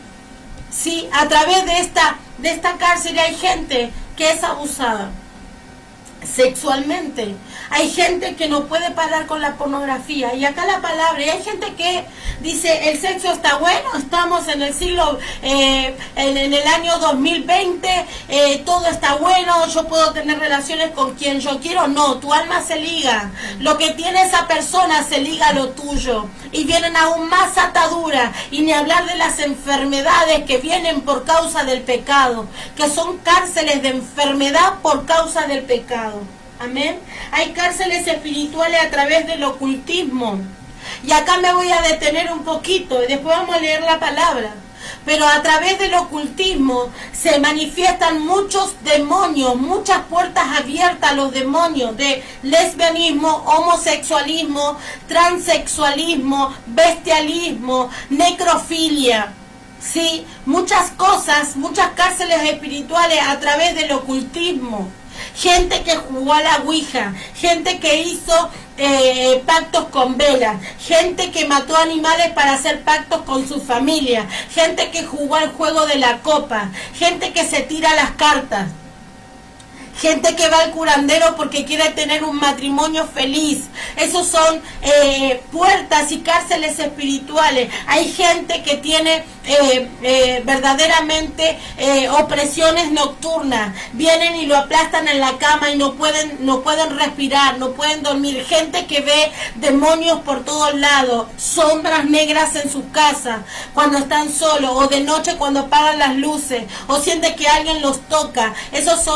Sí, a través de esta, de esta cárcel hay gente que es abusada sexualmente. Hay gente que no puede parar con la pornografía. Y acá la palabra, y hay gente que dice, el sexo está bueno, estamos en el siglo, eh, en, en el año dos mil veinte, eh, todo está bueno, yo puedo tener relaciones con quien yo quiero. No, tu alma se liga. Lo que tiene esa persona se liga a lo tuyo. Y vienen aún más ataduras. Y ni hablar de las enfermedades que vienen por causa del pecado, que son cárceles de enfermedad por causa del pecado. Amén. Hay cárceles espirituales a través del ocultismo. Y acá me voy a detener un poquito y después vamos a leer la palabra. Pero a través del ocultismo se manifiestan muchos demonios, muchas puertas abiertas a los demonios de lesbianismo, homosexualismo, transexualismo, bestialismo, necrofilia. Sí, muchas cosas, muchas cárceles espirituales a través del ocultismo. Gente que jugó a la ouija, gente que hizo eh, pactos con velas, gente que mató animales para hacer pactos con su familia, gente que jugó al juego de la copa, gente que se tira las cartas, gente que va al curandero porque quiere tener un matrimonio feliz. Esos son eh, puertas y cárceles espirituales. Hay gente que tiene eh, eh, verdaderamente eh, opresiones nocturnas. Vienen y lo aplastan en la cama y no pueden, no pueden respirar, no pueden dormir. Gente que ve demonios por todos lados, sombras negras en sus casas cuando están solos, o de noche cuando apagan las luces, o siente que alguien los toca. Esos son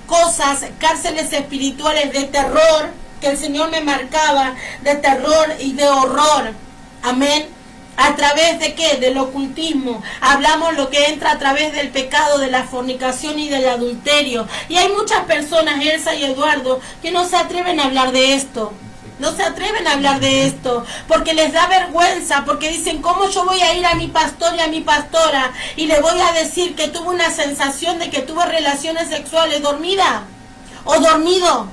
cosas, cárceles espirituales de terror, que el Señor me marcaba, de terror y de horror. Amén. ¿A través de qué? Del ocultismo. Hablamos lo que entra a través del pecado, de la fornicación y del adulterio. Y hay muchas personas, Elsa y Eduardo, que no se atreven a hablar de esto. No se atreven a hablar de esto, porque les da vergüenza, porque dicen, ¿cómo yo voy a ir a mi pastor y a mi pastora y le voy a decir que tuve una sensación de que tuve relaciones sexuales dormida o dormido?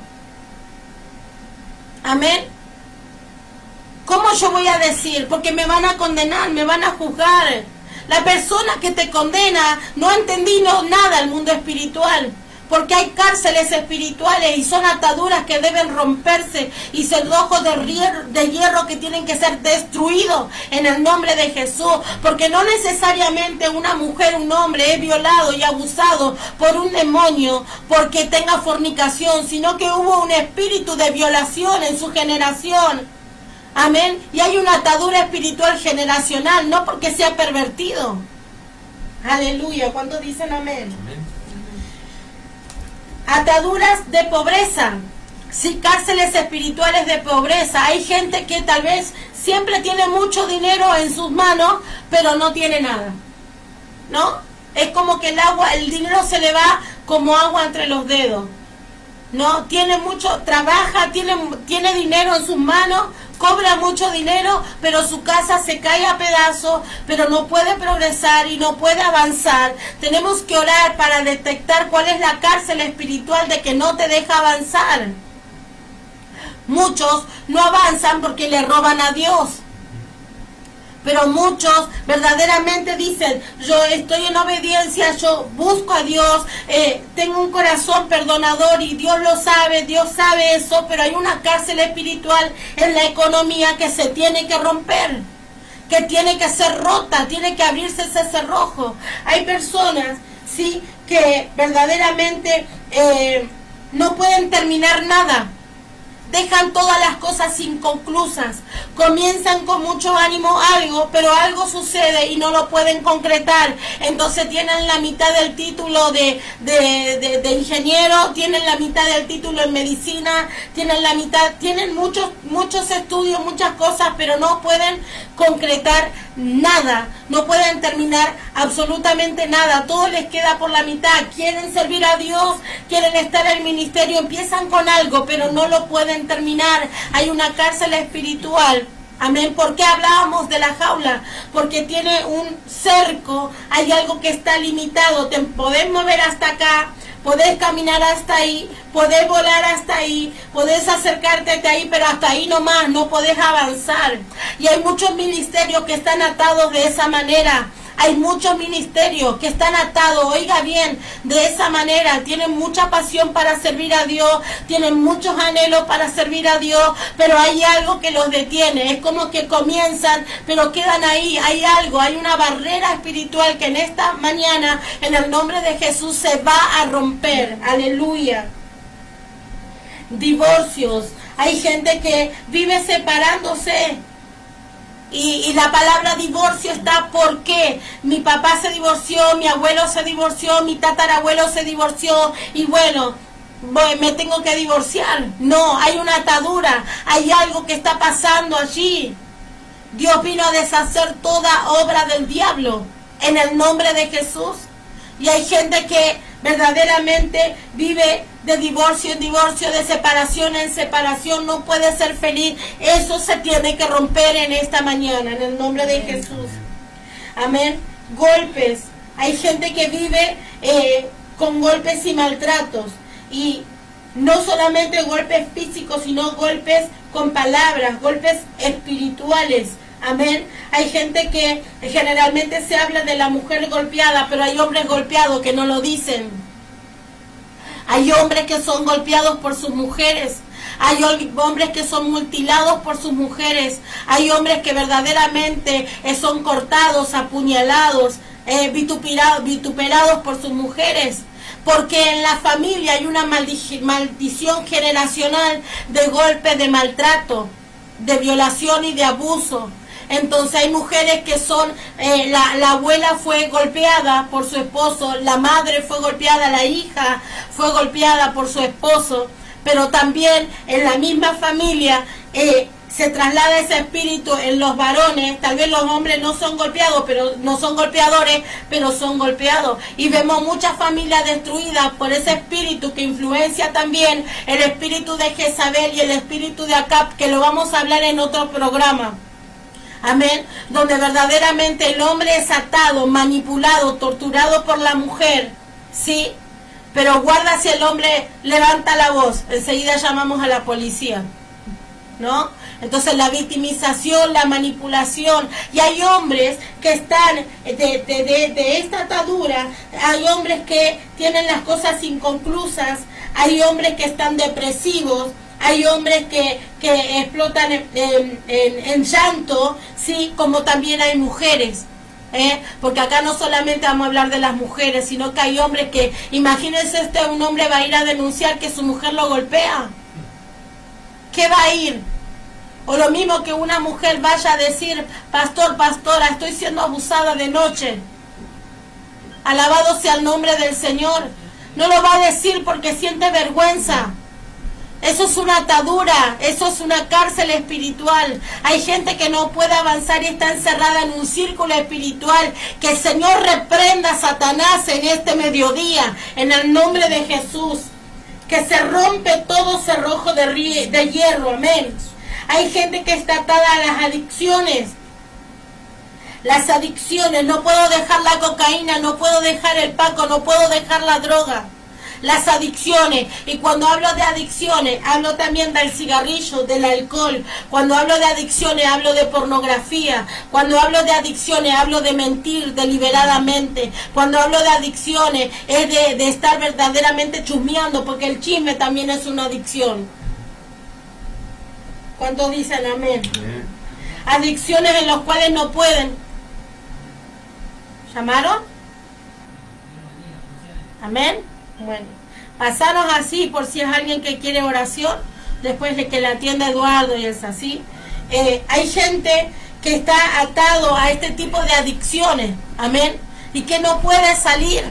Amén. ¿Cómo yo voy a decir? Porque me van a condenar, me van a juzgar. La persona que te condena no ha entendido nada al mundo espiritual. Porque hay cárceles espirituales y son ataduras que deben romperse y cerrojos de hierro, de hierro que tienen que ser destruidos en el nombre de Jesús. Porque no necesariamente una mujer, un hombre es violado y abusado por un demonio porque tenga fornicación, sino que hubo un espíritu de violación en su generación. Amén. Y hay una atadura espiritual generacional, no porque sea pervertido. Aleluya. ¿Cuántos dicen amén? Amén. Ataduras de pobreza, sí, cárceles espirituales de pobreza. Hay gente que tal vez siempre tiene mucho dinero en sus manos, pero no tiene nada, ¿no? Es como que el agua, el dinero se le va como agua entre los dedos, ¿no? Tiene mucho, trabaja, tiene, tiene dinero en sus manos, cobra mucho dinero, pero su casa se cae a pedazos, pero no puede progresar y no puede avanzar. Tenemos que orar para detectar cuál es la cárcel espiritual de que no te deja avanzar. Muchos no avanzan porque le roban a Dios. Pero muchos verdaderamente dicen, yo estoy en obediencia, yo busco a Dios, eh, tengo un corazón perdonador y Dios lo sabe, Dios sabe eso, pero hay una cárcel espiritual en la economía que se tiene que romper, que tiene que ser rota, tiene que abrirse ese cerrojo. Hay personas, sí, que verdaderamente eh, no pueden terminar nada. Dejan todas las cosas inconclusas, comienzan con mucho ánimo algo, pero algo sucede y no lo pueden concretar. Entonces tienen la mitad del título de, de, de, de ingeniero, tienen la mitad del título en medicina, tienen la mitad, tienen muchos, muchos estudios, muchas cosas, pero no pueden concretar nada, no pueden terminar absolutamente nada, todo les queda por la mitad. Quieren servir a Dios, quieren estar en el ministerio, empiezan con algo, pero no lo pueden terminar. Hay una cárcel espiritual. Amén. ¿Por qué hablábamos de la jaula? Porque tiene un cerco, hay algo que está limitado. Te podés mover hasta acá, podés caminar hasta ahí, podés volar hasta ahí, podés acercarte hasta ahí, pero hasta ahí nomás, no podés avanzar. Y hay muchos ministerios que están atados de esa manera. Hay muchos ministerios que están atados, oiga bien, de esa manera. Tienen mucha pasión para servir a Dios, tienen muchos anhelos para servir a Dios, pero hay algo que los detiene. Es como que comienzan, pero quedan ahí. Hay algo, hay una barrera espiritual que en esta mañana, en el nombre de Jesús, se va a romper. Aleluya. Divorcios. Hay gente que vive separándose. Y, y la palabra divorcio está porque mi papá se divorció, mi abuelo se divorció, mi tatarabuelo se divorció y bueno, voy, me tengo que divorciar. No, hay una atadura, hay algo que está pasando allí. Dios vino a deshacer toda obra del diablo en el nombre de Jesús. Y hay gente que verdaderamente vive de divorcio en divorcio, de separación en separación, no puede ser feliz. Eso se tiene que romper en esta mañana, en el nombre de Jesús. Amén. Golpes. Hay gente que vive eh, con golpes y maltratos. Y no solamente golpes físicos, sino golpes con palabras, golpes espirituales. Amén. Hay gente que generalmente se habla de la mujer golpeada, pero hay hombres golpeados que no lo dicen. Hay hombres que son golpeados por sus mujeres. Hay hombres que son mutilados por sus mujeres. Hay hombres que verdaderamente son cortados, apuñalados, eh, vituperados, vituperados por sus mujeres. Porque en la familia hay una maldición generacional de golpe, de maltrato, de violación y de abuso. Entonces hay mujeres que son, eh, la, la abuela fue golpeada por su esposo, la madre fue golpeada, la hija fue golpeada por su esposo, pero también en la misma familia eh, se traslada ese espíritu en los varones. Tal vez los hombres no son golpeados, pero no son golpeadores, pero son golpeados. Y vemos muchas familias destruidas por ese espíritu que influencia también el espíritu de Jezabel y el espíritu de Acab, que lo vamos a hablar en otro programa. Amén. Donde verdaderamente el hombre es atado, manipulado, torturado por la mujer, ¿sí? Pero guarda si el hombre levanta la voz, enseguida llamamos a la policía, ¿no? Entonces la victimización, la manipulación, y hay hombres que están de, de, de, de esta atadura, hay hombres que tienen las cosas inconclusas, hay hombres que están depresivos, hay hombres que, que explotan en, en, en, en llanto, ¿sí? Como también hay mujeres. ¿Eh? Porque acá no solamente vamos a hablar de las mujeres, sino que hay hombres que, imagínense, este un hombre va a ir a denunciar que su mujer lo golpea. ¿Qué va a ir? O lo mismo que una mujer vaya a decir, pastor, pastora, estoy siendo abusada de noche. Alabado sea el nombre del Señor. No lo va a decir porque siente vergüenza. Eso es una atadura, eso es una cárcel espiritual. Hay gente que no puede avanzar y está encerrada en un círculo espiritual. Que el Señor reprenda a Satanás en este mediodía, en el nombre de Jesús. Que se rompe todo cerrojo de, de hierro, amén. Hay gente que está atada a las adicciones. Las adicciones, no puedo dejar la cocaína, no puedo dejar el paco, no puedo dejar la droga. Las adicciones, y cuando hablo de adicciones, hablo también del cigarrillo, del alcohol. Cuando hablo de adicciones, hablo de pornografía. Cuando hablo de adicciones, hablo de mentir deliberadamente. Cuando hablo de adicciones, es de, de estar verdaderamente chusmeando, porque el chisme también es una adicción. ¿Cuántos dicen amén? Amén. Adicciones en las cuales no pueden. ¿Llamaron? Amén. Bueno, pasaros así por si es alguien que quiere oración, después de que la atienda Eduardo y es así. Eh, hay gente que está atado a este tipo de adicciones, amén, y que no puede salir.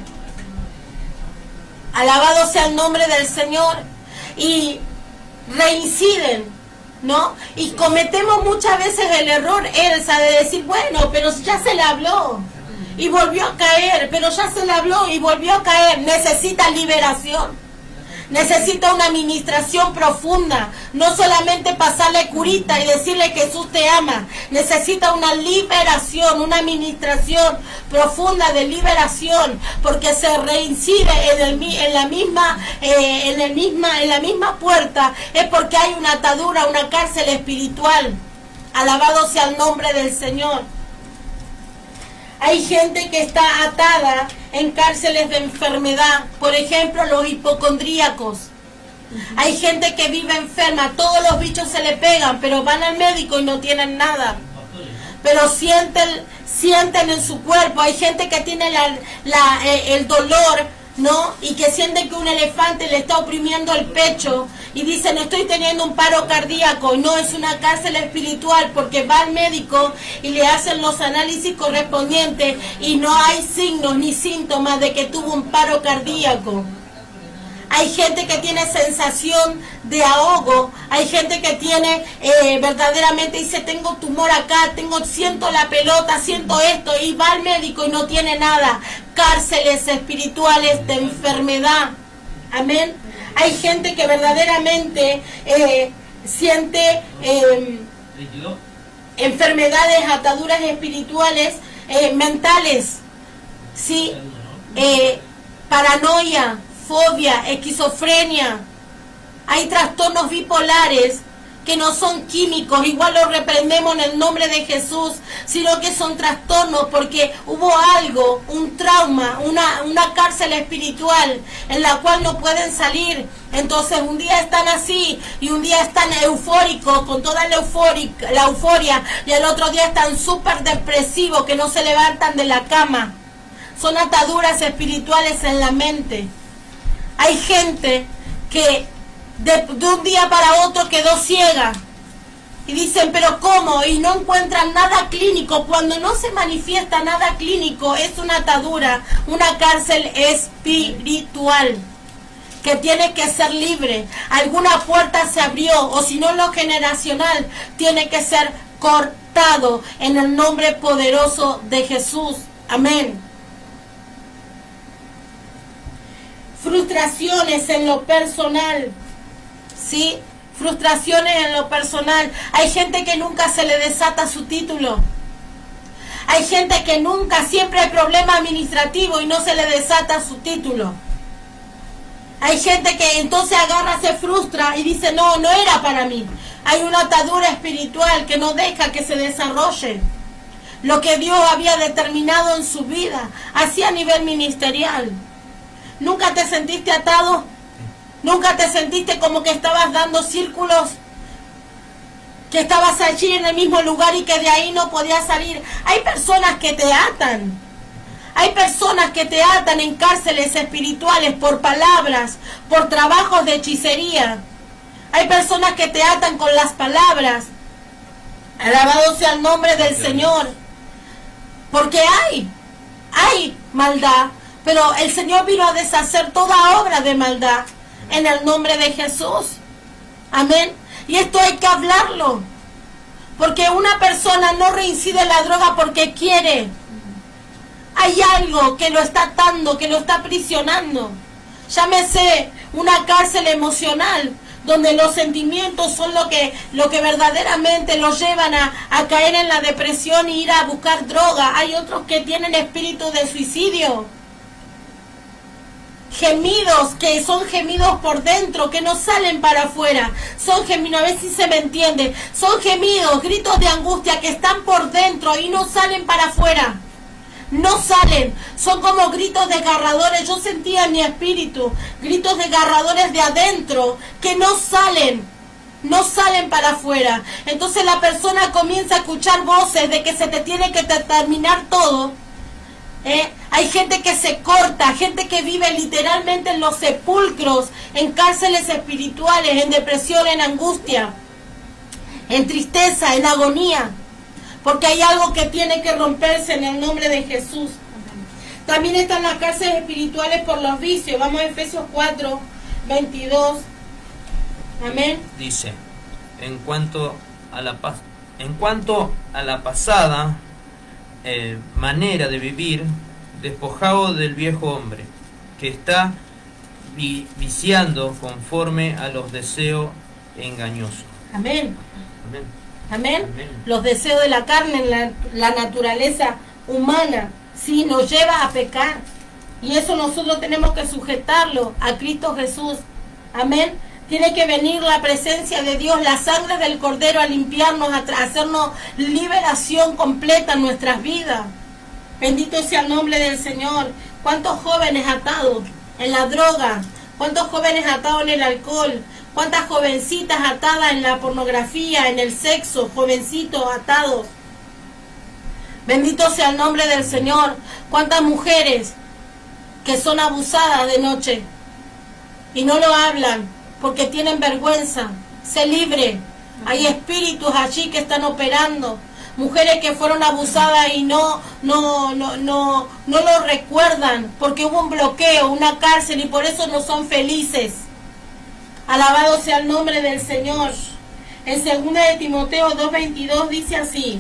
Alabado sea el nombre del Señor. Y reinciden, ¿no? Y cometemos muchas veces el error, Elsa, de decir, bueno, pero ya se le habló y volvió a caer, pero ya se le habló y volvió a caer. Necesita liberación, necesita una administración profunda, no solamente pasarle curita y decirle que Jesús te ama. Necesita una liberación, una administración profunda de liberación, porque se reincide en, el, en la misma eh, en el misma en la misma puerta, es porque hay una atadura, una cárcel espiritual. Alabado sea el nombre del Señor. Hay gente que está atada en cárceles de enfermedad, por ejemplo, los hipocondríacos. Hay gente que vive enferma, todos los bichos se le pegan, pero van al médico y no tienen nada. Pero sienten, sienten en su cuerpo. Hay gente que tiene la, la, eh, el dolor, ¿no? Y que sienten que un elefante le está oprimiendo el pecho y dicen, estoy teniendo un paro cardíaco. No, es una cárcel espiritual, porque va al médico y le hacen los análisis correspondientes y no hay signos ni síntomas de que tuvo un paro cardíaco. Hay gente que tiene sensación de ahogo, hay gente que tiene eh, verdaderamente, dice, tengo tumor acá, tengo, siento la pelota, siento esto, y va al médico y no tiene nada. Cárceles espirituales de enfermedad, amén. Hay gente que verdaderamente eh, siente eh, enfermedades, ataduras espirituales, eh, mentales, ¿sí? Eh, paranoia, fobia, esquizofrenia. Hay trastornos bipolares que no son químicos, igual los reprendemos en el nombre de Jesús, sino que son trastornos porque hubo algo, un trauma, una, una cárcel espiritual en la cual no pueden salir. Entonces un día están así y un día están eufóricos, con toda la, eufórica, la euforia, y el otro día están súper depresivos, que no se levantan de la cama. Son ataduras espirituales en la mente. Hay gente que de, de un día para otro quedó ciega Y dicen, pero ¿cómo? Y no encuentran nada clínico. Cuando no se manifiesta nada clínico, es una atadura, una cárcel espiritual que tiene que ser libre. Alguna puerta se abrió, o si no, lo generacional tiene que ser cortado en el nombre poderoso de Jesús. Amén. Frustraciones en lo personal, ¿sí? Frustraciones en lo personal. Hay gente que nunca se le desata su título. Hay gente que nunca, siempre hay problema administrativo y no se le desata su título. Hay gente que entonces agarra, se frustra y dice, no, no era para mí. Hay una atadura espiritual que no deja que se desarrolle lo que Dios había determinado en su vida, así a nivel ministerial. ¿Nunca te sentiste atado? ¿Nunca te sentiste como que estabas dando círculos? Que estabas allí en el mismo lugar y que de ahí no podías salir. Hay personas que te atan. Hay personas que te atan en cárceles espirituales por palabras, por trabajos de hechicería. Hay personas que te atan con las palabras. Alabado sea el nombre del Señor. Porque hay, hay maldad. Pero el Señor vino a deshacer toda obra de maldad en el nombre de Jesús. Amén. Y esto hay que hablarlo. Porque una persona no reincide en la droga porque quiere. Hay algo que lo está atando, que lo está aprisionando. Llámese una cárcel emocional, donde los sentimientos son lo que, lo que verdaderamente los llevan a, a caer en la depresión e ir a buscar droga. Hay otros que tienen espíritu de suicidio. Gemidos que son gemidos por dentro, que no salen para afuera. Son gemidos, a ver si se me entiende. Son gemidos, gritos de angustia que están por dentro y no salen para afuera. No salen, son como gritos desgarradores. Yo sentía en mi espíritu gritos desgarradores de adentro que no salen, no salen para afuera. Entonces la persona comienza a escuchar voces de que se te tiene que terminar todo. ¿Eh? Hay gente que se corta, gente que vive literalmente en los sepulcros, en cárceles espirituales, en depresión, en angustia, en tristeza, en agonía. Porque hay algo que tiene que romperse en el nombre de Jesús. También están las cárceles espirituales por los vicios. Vamos a Efesios cuatro, veintidós. Amén. Dice, en cuanto a la paz, en cuanto a la pasada eh, manera de vivir, despojado del viejo hombre, que está vi viciando conforme a los deseos engañosos. Amén. Amén. Amén. Amén. Los deseos de la carne, la, la naturaleza humana, sí, nos lleva a pecar. Y eso nosotros tenemos que sujetarlo a Cristo Jesús. Amén. Tiene que venir la presencia de Dios, la sangre del Cordero a limpiarnos, a hacernos liberación completa en nuestras vidas. Bendito sea el nombre del Señor. ¿Cuántos jóvenes atados en la droga? ¿Cuántos jóvenes atados en el alcohol? ¿Cuántas jovencitas atadas en la pornografía, en el sexo? Jovencitos atados. Bendito sea el nombre del Señor. ¿Cuántas mujeres que son abusadas de noche y no lo hablan porque tienen vergüenza? Sé libre. Hay espíritus allí que están operando. Mujeres que fueron abusadas y no, no, no, no, no lo recuerdan porque hubo un bloqueo, una cárcel y por eso no son felices. Alabado sea el nombre del Señor. En segunda de Timoteo dos veintidós dice así.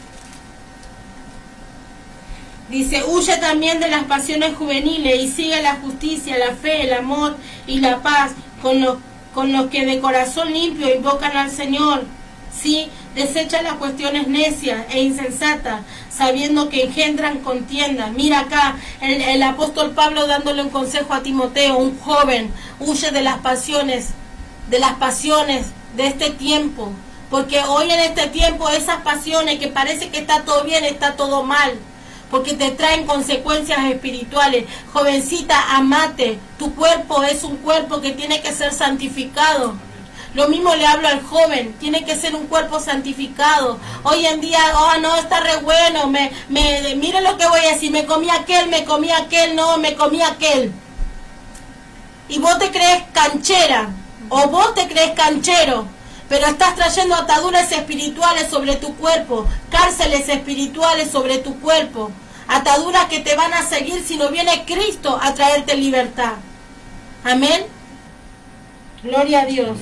Dice, huye también de las pasiones juveniles y sigue la justicia, la fe, el amor y la paz con los, con los que de corazón limpio invocan al Señor. Sí, desecha las cuestiones necias e insensatas, sabiendo que engendran contienda. Mira acá el, el apóstol Pablo dándole un consejo a Timoteo, un joven, huye de las pasiones, de las pasiones de este tiempo, porque hoy en este tiempo esas pasiones que parece que está todo bien, está todo mal, porque te traen consecuencias espirituales. Jovencita, amate, tu cuerpo es un cuerpo que tiene que ser santificado. Lo mismo le hablo al joven, tiene que ser un cuerpo santificado. Hoy en día, oh no, está re bueno, me, me, mire lo que voy a decir, me comí aquel, me comí aquel, no, me comí aquel. Y vos te crees canchera, o vos te crees canchero, pero estás trayendo ataduras espirituales sobre tu cuerpo, cárceles espirituales sobre tu cuerpo, ataduras que te van a seguir si no viene Cristo a traerte libertad. Amén. Gloria a Dios.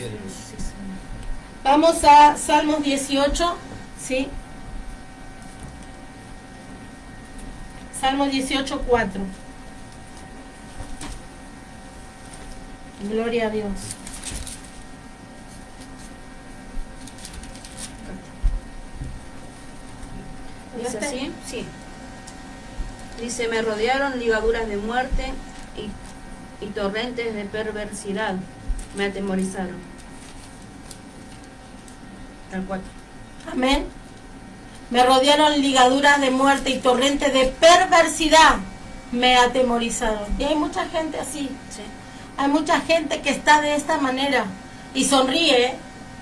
Vamos a Salmos dieciocho, ¿sí? Salmos dieciocho, cuatro. Gloria a Dios. ¿Dice así? Sí. Dice, me rodearon ligaduras de muerte y, y torrentes de perversidad. Me atemorizaron. Tal cual. Amén. Me rodearon ligaduras de muerte y torrentes de perversidad. Me atemorizaron. Y hay mucha gente así. Sí. Hay mucha gente que está de esta manera y sonríe,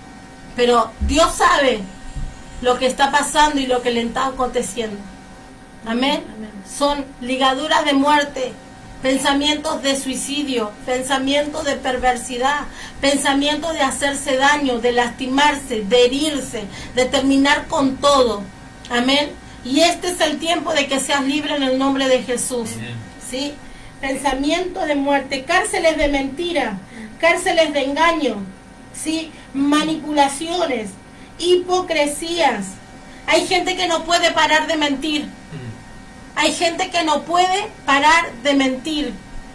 pero Dios sabe lo que está pasando y lo que le está aconteciendo. Amén. Amén. Son ligaduras de muerte, pensamientos de suicidio, pensamientos de perversidad, pensamientos de hacerse daño, de lastimarse, de herirse, de terminar con todo. Amén. Y este es el tiempo de que seas libre en el nombre de Jesús. Amén. ¿Sí? Pensamientos de muerte, cárceles de mentira, cárceles de engaño, ¿sí? Manipulaciones, hipocresías. Hay gente que no puede parar de mentir. Hay gente que no puede parar de mentir.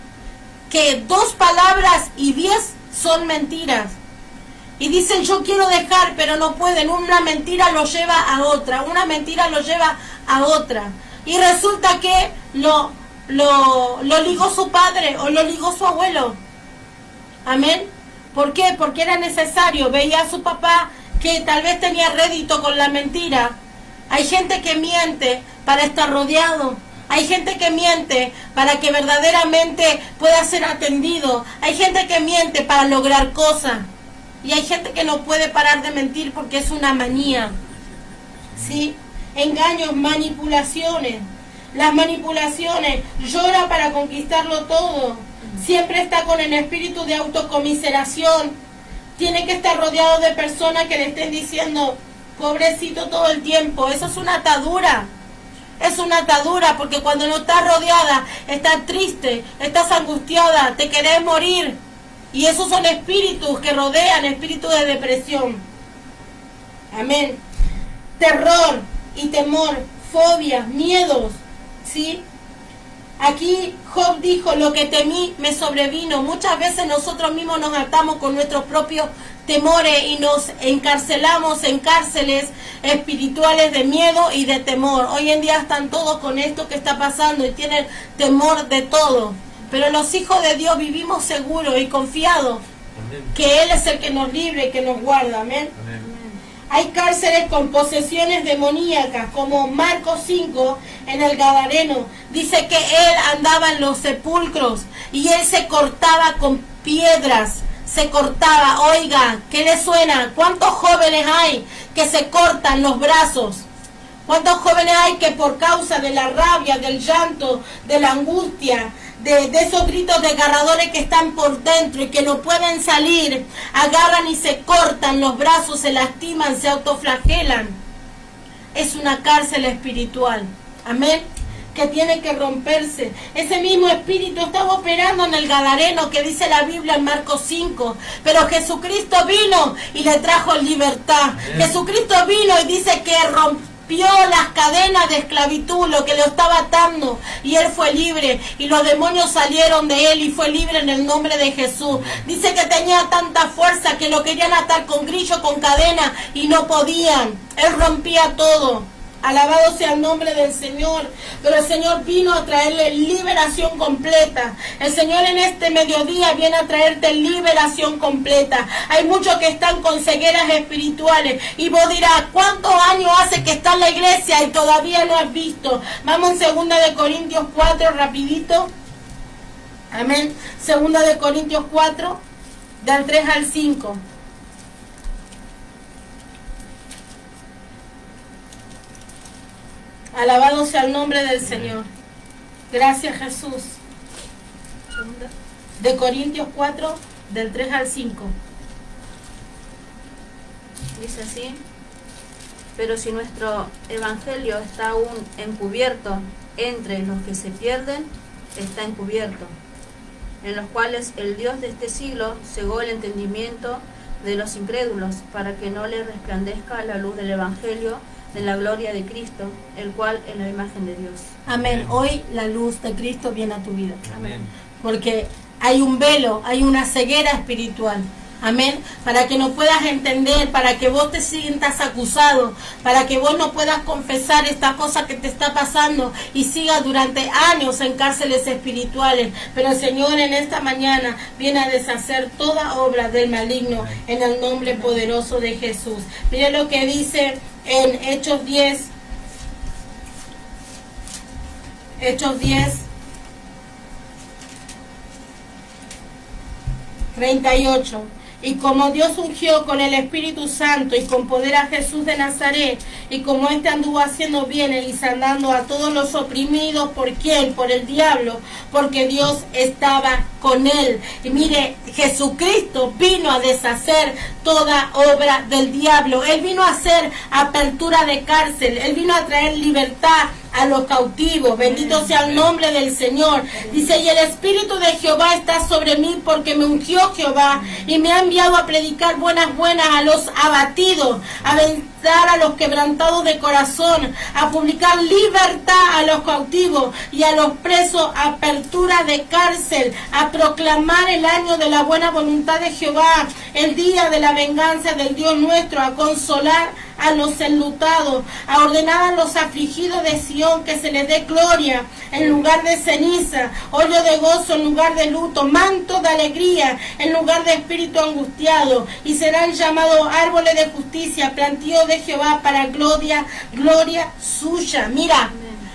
Que dos palabras y diez son mentiras. Y dicen, yo quiero dejar, pero no pueden. Una mentira lo lleva a otra, una mentira lo lleva a otra. Y resulta que lo, lo, lo ligó su padre o lo ligó su abuelo. Amén. ¿Por qué? Porque era necesario. Veía a su papá que tal vez tenía rédito con la mentira. Hay gente que miente para estar rodeado. Hay gente que miente para que verdaderamente pueda ser atendido. Hay gente que miente para lograr cosas. Y hay gente que no puede parar de mentir porque es una manía. ¿Sí? Engaños, manipulaciones. Las manipulaciones, llora para conquistarlo todo. Siempre está con el espíritu de autocomiseración. Tiene que estar rodeado de personas que le estén diciendo, pobrecito todo el tiempo. Eso es una atadura. Es una atadura porque cuando no estás rodeada, estás triste, estás angustiada, te querés morir. Y esos son espíritus que rodean, espíritus de depresión. Amén. Terror y temor, fobias, miedos, ¿sí? Aquí Job dijo, lo que temí me sobrevino. Muchas veces nosotros mismos nos atamos con nuestros propios temores y nos encarcelamos en cárceles espirituales de miedo y de temor. Hoy en día están todos con esto que está pasando y tienen temor de todo. Pero los hijos de Dios vivimos seguros y confiados. Amén. Que Él es el que nos libre y que nos guarda. Amén. Amén. Hay cárceles con posesiones demoníacas, como Marcos cinco en el Gadareno. Dice que Él andaba en los sepulcros y Él se cortaba con piedras. Se cortaba. Oiga, ¿qué le suena? ¿Cuántos jóvenes hay que se cortan los brazos? ¿Cuántos jóvenes hay que por causa de la rabia, del llanto, de la angustia, de, de esos gritos desgarradores que están por dentro y que no pueden salir, agarran y se cortan los brazos, se lastiman, se autoflagelan? Es una cárcel espiritual. Amén. Que tiene que romperse. Ese mismo espíritu estaba operando en el Gadareno, que dice la Biblia en Marcos cinco. Pero Jesucristo vino y le trajo libertad. Amén. Jesucristo vino y dice que rompió las cadenas de esclavitud, lo que lo estaba atando, y él fue libre, y los demonios salieron de él y fue libre en el nombre de Jesús. Dice que tenía tanta fuerza que lo querían atar con grillo, con cadena, y no podían. Él rompía todo. Alabado sea el nombre del Señor. Pero el Señor vino a traerle liberación completa. El Señor en este mediodía viene a traerte liberación completa. Hay muchos que están con cegueras espirituales. Y vos dirás, ¿cuántos años hace que está en la iglesia y todavía no has visto? Vamos en segunda de Corintios cuatro, rapidito. Amén. segunda de Corintios cuatro, del tres al cinco. Alabado sea el nombre del Señor. Gracias, Jesús. De Corintios cuatro, del tres al cinco. Dice así: pero si nuestro evangelio está aún encubierto entre los que se pierden, está encubierto, en los cuales el Dios de este siglo cegó el entendimiento de los incrédulos, para que no les resplandezca la luz del evangelio de la gloria de Cristo, el cual es la imagen de Dios. Amén. Hoy la luz de Cristo viene a tu vida. Amén. Porque hay un velo, hay una ceguera espiritual. Amén. Para que no puedas entender, para que vos te sientas acusado, para que vos no puedas confesar esta cosa que te está pasando y sigas durante años en cárceles espirituales. Pero el Señor en esta mañana viene a deshacer toda obra del maligno en el nombre poderoso de Jesús. Mire lo que dice en Hechos diez. Hechos diez. treinta y ocho. Y como Dios ungió con el Espíritu Santo y con poder a Jesús de Nazaret, y como éste anduvo haciendo bienes y sanando a todos los oprimidos, ¿por quién? Por el diablo, porque Dios estaba con él. Y mire, Jesucristo vino a deshacer toda obra del diablo. Él vino a hacer apertura de cárcel, él vino a traer libertad a los cautivos. Bendito sea el nombre del Señor. Dice: y el Espíritu de Jehová está sobre mí, porque me ungió Jehová y me ha enviado a predicar buenas buenas a los abatidos, a vendar a los quebrantados de corazón, a publicar libertad a los cautivos y a los presos, apertura de cárcel, a proclamar el año de la buena voluntad de Jehová, el día de la venganza del Dios nuestro, a consolar a los enlutados, a ordenar a los afligidos de Sión que se les dé gloria en lugar de ceniza, óleo de gozo en lugar de luto, manto de alegría en lugar de espíritu angustiado, y serán llamados árboles de justicia, plantío de Jehová para gloria, gloria suya. Mira,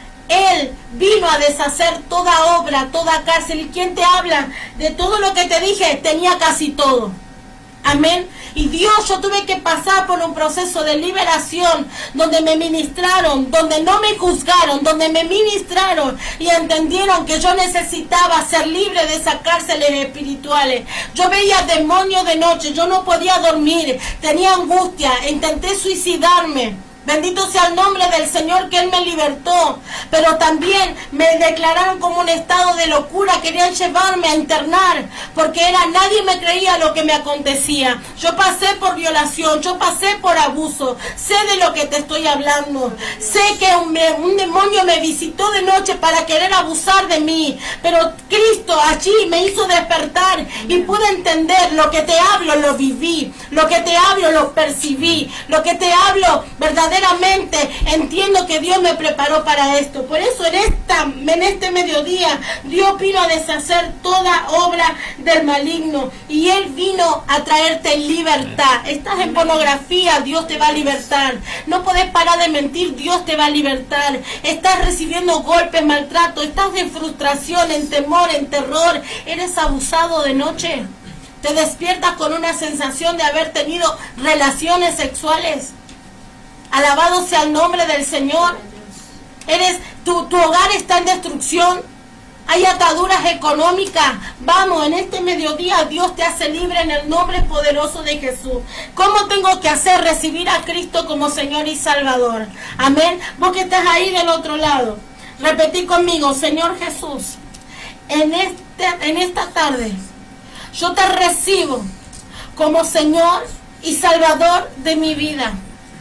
Él vino a deshacer toda obra, toda cárcel. ¿Y quién te habla? De todo lo que te dije, tenía casi todo. Amén. Y Dios, yo tuve que pasar por un proceso de liberación donde me ministraron, donde no me juzgaron, donde me ministraron y entendieron que yo necesitaba ser libre de esas cárceles espirituales. Yo veía demonios de noche, yo no podía dormir, tenía angustia, intenté suicidarme. Bendito sea el nombre del Señor, que Él me libertó. Pero también me declararon como un estado de locura. Querían llevarme a internar, porque era, nadie me creía lo que me acontecía. Yo pasé por violación, yo pasé por abuso. Sé de lo que te estoy hablando. Sé que un, un demonio me visitó de noche para querer abusar de mí. Pero Cristo allí me hizo despertar y pude entender. Lo que te hablo lo viví, lo que te hablo lo percibí, lo que te hablo verdaderamente entiendo que Dios me preparó para esto. Por eso en esta en este mediodía Dios vino a deshacer toda obra del maligno, y Él vino a traerte libertad. Estás en pornografía, Dios te va a libertar. No podés parar de mentir, Dios te va a libertar. Estás recibiendo golpes, maltrato, estás en frustración, en temor, en terror, eres abusado de noche, te despiertas con una sensación de haber tenido relaciones sexuales. Alabado sea el nombre del Señor. Eres, tu, tu hogar está en destrucción. Hay ataduras económicas. Vamos, en este mediodía Dios te hace libre en el nombre poderoso de Jesús. ¿Cómo tengo que hacer? Recibir a Cristo como Señor y Salvador. Amén. Vos que estás ahí del otro lado, repetí conmigo: Señor Jesús, en, este, en esta tarde yo te recibo como Señor y Salvador de mi vida.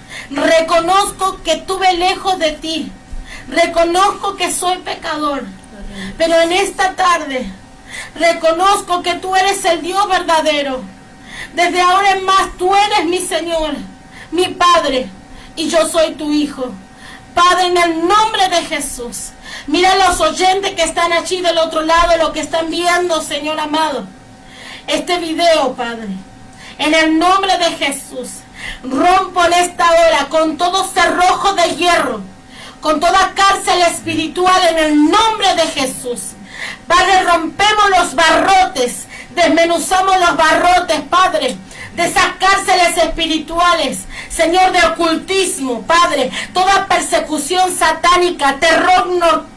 Reconozco que estuve lejos de ti. Reconozco que soy pecador. Pero en esta tarde reconozco que tú eres el Dios verdadero. Desde ahora en más tú eres mi Señor, mi Padre, y yo soy tu Hijo. Padre, en el nombre de Jesús, mira a los oyentes que están allí del otro lado, los que están viendo, Señor amado, este video, Padre. En el nombre de Jesús, rompo en esta hora con todo cerrojo de hierro, con toda cárcel espiritual en el nombre de Jesús. Padre, rompemos los barrotes, desmenuzamos los barrotes, Padre, de esas cárceles espirituales, Señor, de ocultismo, Padre, toda persecución satánica, terror nocturno,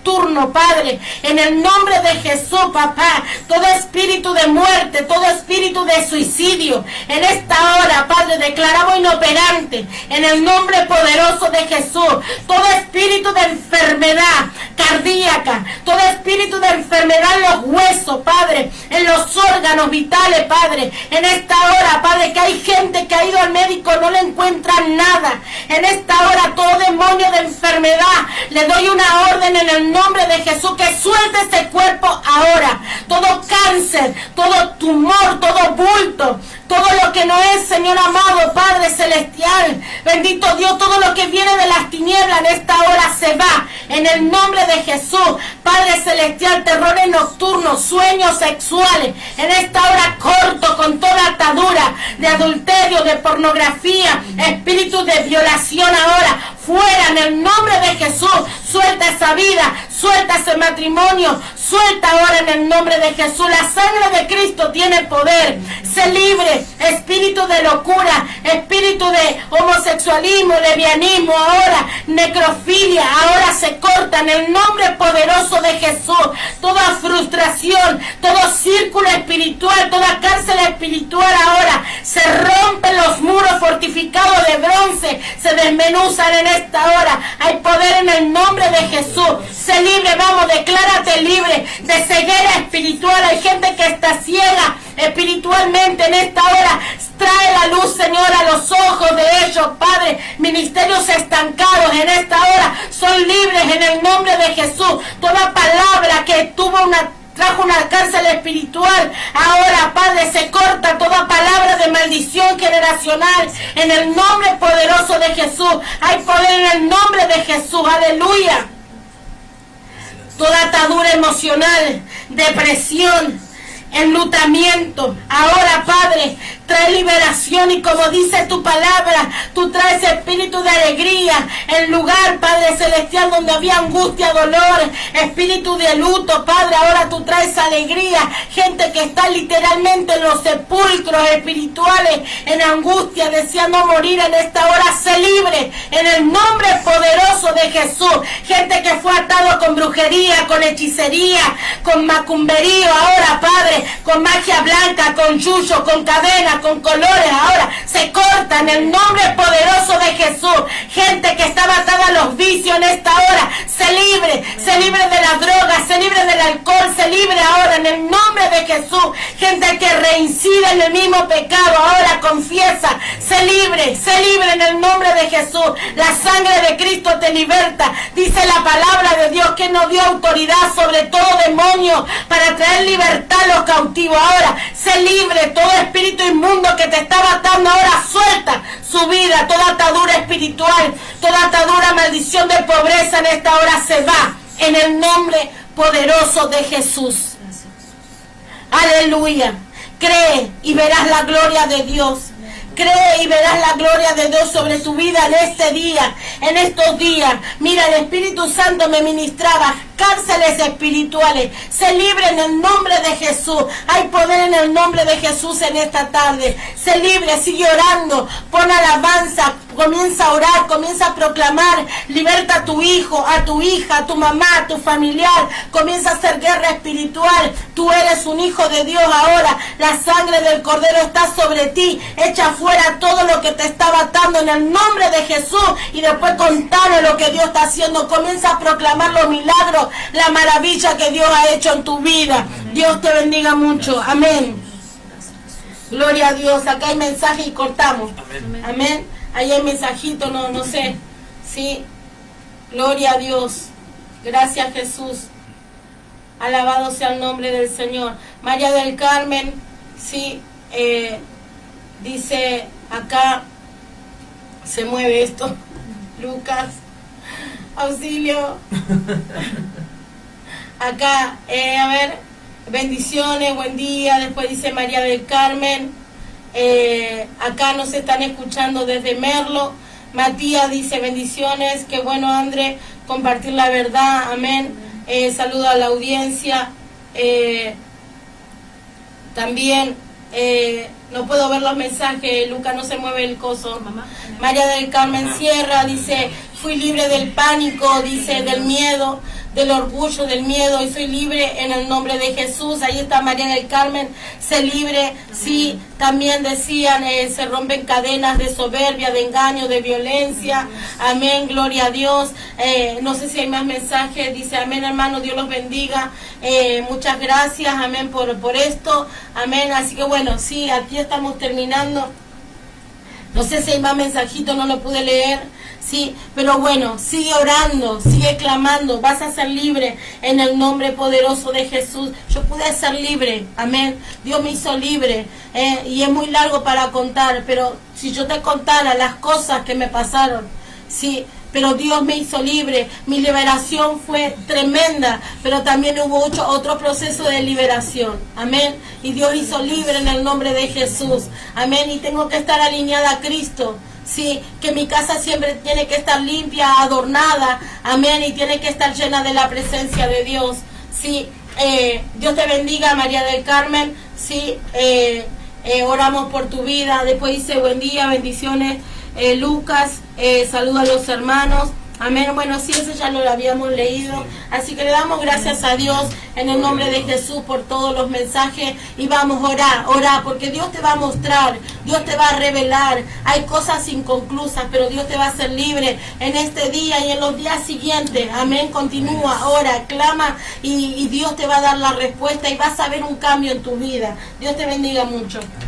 nocturno, Padre, en el nombre de Jesús, papá, todo espíritu de muerte, todo espíritu de suicidio, en esta hora, Padre, declaramos inoperante, en el nombre poderoso de Jesús, todo espíritu de enfermedad cardíaca, todo espíritu de enfermedad en los huesos, Padre, en los órganos vitales, Padre, en esta hora, Padre, que hay gente que ha ido al médico, no le encuentran nada, en esta hora, todo demonio de enfermedad, le doy una orden en el nombre de Jesús, que suelte ese cuerpo ahora, todo cáncer, todo tumor, todo bulto, todo lo que no es, Señor amado, Padre celestial, bendito Dios, todo lo que viene de las tinieblas en esta hora se va, en el nombre de Jesús, Padre celestial, terrores nocturnos, sueños sexuales, en esta hora corto con toda atadura de adulterio, de pornografía, espíritu de violación ahora, fuera en el nombre de Jesús, suelta esa vida, suelta ese matrimonio, suelta ahora en el nombre de Jesús, la sangre de Cristo tiene poder, sé libre, espíritu de locura, espíritu de homosexualismo, lesbianismo, ahora, necrofilia, ahora se corta en el nombre poderoso de Jesús, toda frustración, todo círculo espiritual, toda cárcel espiritual ahora, se rompen los muros fortificados de bronce, se desmenuzan en esta hora, hay poder en el nombre de Jesús, sé libre, vamos, declárate libre de ceguera espiritual, hay gente que está ciega espiritualmente en esta hora, trae la luz, Señor, a los ojos de ellos, Padre, ministerios estancados en esta hora, son libres en el nombre de Jesús, toda palabra que tuvo una trajo una cárcel espiritual, ahora, Padre, se corta toda palabra de maldición generacional, en el nombre poderoso de Jesús, hay poder en el nombre de Jesús, aleluya, toda atadura emocional, depresión, enlutamiento, ahora, Padre, trae liberación, y como dice tu palabra, tú traes espíritu de alegría, en lugar, Padre celestial, donde había angustia, dolor, espíritu de luto, Padre, ahora tú traes alegría, gente que está literalmente en los sepulcros espirituales, en angustia, deseando morir en esta hora, sé libre, en el nombre poderoso de Jesús, gente que fue atado con brujería, con hechicería, con macumberío, ahora, Padre, con magia blanca, con yuyo, con cadena, con colores, ahora se corta en el nombre poderoso de Jesús, gente que estaba atada a los vicios en esta hora, se libre, se libre de la droga, se libre del alcohol, se libre ahora en el nombre de Jesús, gente que reincide en el mismo pecado, ahora confiesa, se libre, se libre en el nombre de Jesús, la sangre de Cristo te liberta, dice la palabra de Dios que nos dio autoridad sobre todo demonio para traer libertad a los cautivos, ahora se libre, todo espíritu inmundo que te está atando ahora, suelta su vida, toda atadura espiritual, toda atadura, maldición de pobreza en esta hora se va, en el nombre poderoso de Jesús, aleluya, cree y verás la gloria de Dios. Cree y verás la gloria de Dios sobre tu vida en este día, en estos días. Mira, el Espíritu Santo me ministraba cárceles espirituales. Se libre en el nombre de Jesús. Hay poder en el nombre de Jesús en esta tarde. Se libre, sigue orando, pon alabanza, comienza a orar, comienza a proclamar, liberta a tu hijo, a tu hija, a tu mamá, a tu familiar, comienza a hacer guerra espiritual. Tú eres un hijo de Dios ahora, la sangre del Cordero está sobre ti, echa fuera todo lo que te está atando en el nombre de Jesús, y después contale lo que Dios está haciendo, comienza a proclamar los milagros, la maravilla que Dios ha hecho en tu vida. Dios te bendiga mucho, amén. Gloria a Dios, acá hay mensaje y cortamos, amén, amén. Ahí hay mensajito, no, no sé, sí, gloria a Dios, gracias Jesús, alabado sea el nombre del Señor. María del Carmen, sí, eh, dice acá, se mueve esto, Lucas, auxilio, acá, eh, a ver, bendiciones, buen día, después dice María del Carmen. Eh, acá nos están escuchando desde Merlo. Matías dice bendiciones, qué bueno André, compartir la verdad, amén. Eh, saludo a la audiencia. Eh, también eh, no puedo ver los mensajes, Lucas, no se mueve el coso. María del Carmen Sierra dice fui libre del pánico, dice, del miedo, del orgullo, del miedo, y soy libre en el nombre de Jesús. Ahí está María del Carmen, sé libre, sí, también decían, eh, se rompen cadenas de soberbia, de engaño, de violencia, amén, gloria a Dios. Eh, no sé si hay más mensajes, dice, amén, hermano, Dios los bendiga, eh, muchas gracias, amén, por, por esto, amén. Así que bueno, sí, aquí estamos terminando. No sé si hay más mensajitos, no lo pude leer. Sí, pero bueno, sigue orando, sigue clamando, vas a ser libre en el nombre poderoso de Jesús. Yo pude ser libre, amén. Dios me hizo libre, eh, y es muy largo para contar, pero si yo te contara las cosas que me pasaron, sí, pero Dios me hizo libre. Mi liberación fue tremenda, pero también hubo otro, otro proceso de liberación, amén. Y Dios hizo libre en el nombre de Jesús, amén. Y tengo que estar alineada a Cristo. Sí, que mi casa siempre tiene que estar limpia, adornada, amén, y tiene que estar llena de la presencia de Dios. Sí, eh, Dios te bendiga, María del Carmen. Sí, eh, eh, oramos por tu vida. Después dice, buen día, bendiciones, eh, Lucas, eh, saluda a los hermanos. Amén. Bueno, sí, eso ya lo habíamos leído. Así que le damos gracias a Dios en el nombre de Jesús por todos los mensajes. Y vamos a orar, orar, porque Dios te va a mostrar, Dios te va a revelar. Hay cosas inconclusas, pero Dios te va a hacer libre en este día y en los días siguientes. Amén. Continúa, ora, clama y, y Dios te va a dar la respuesta y vas a ver un cambio en tu vida. Dios te bendiga mucho.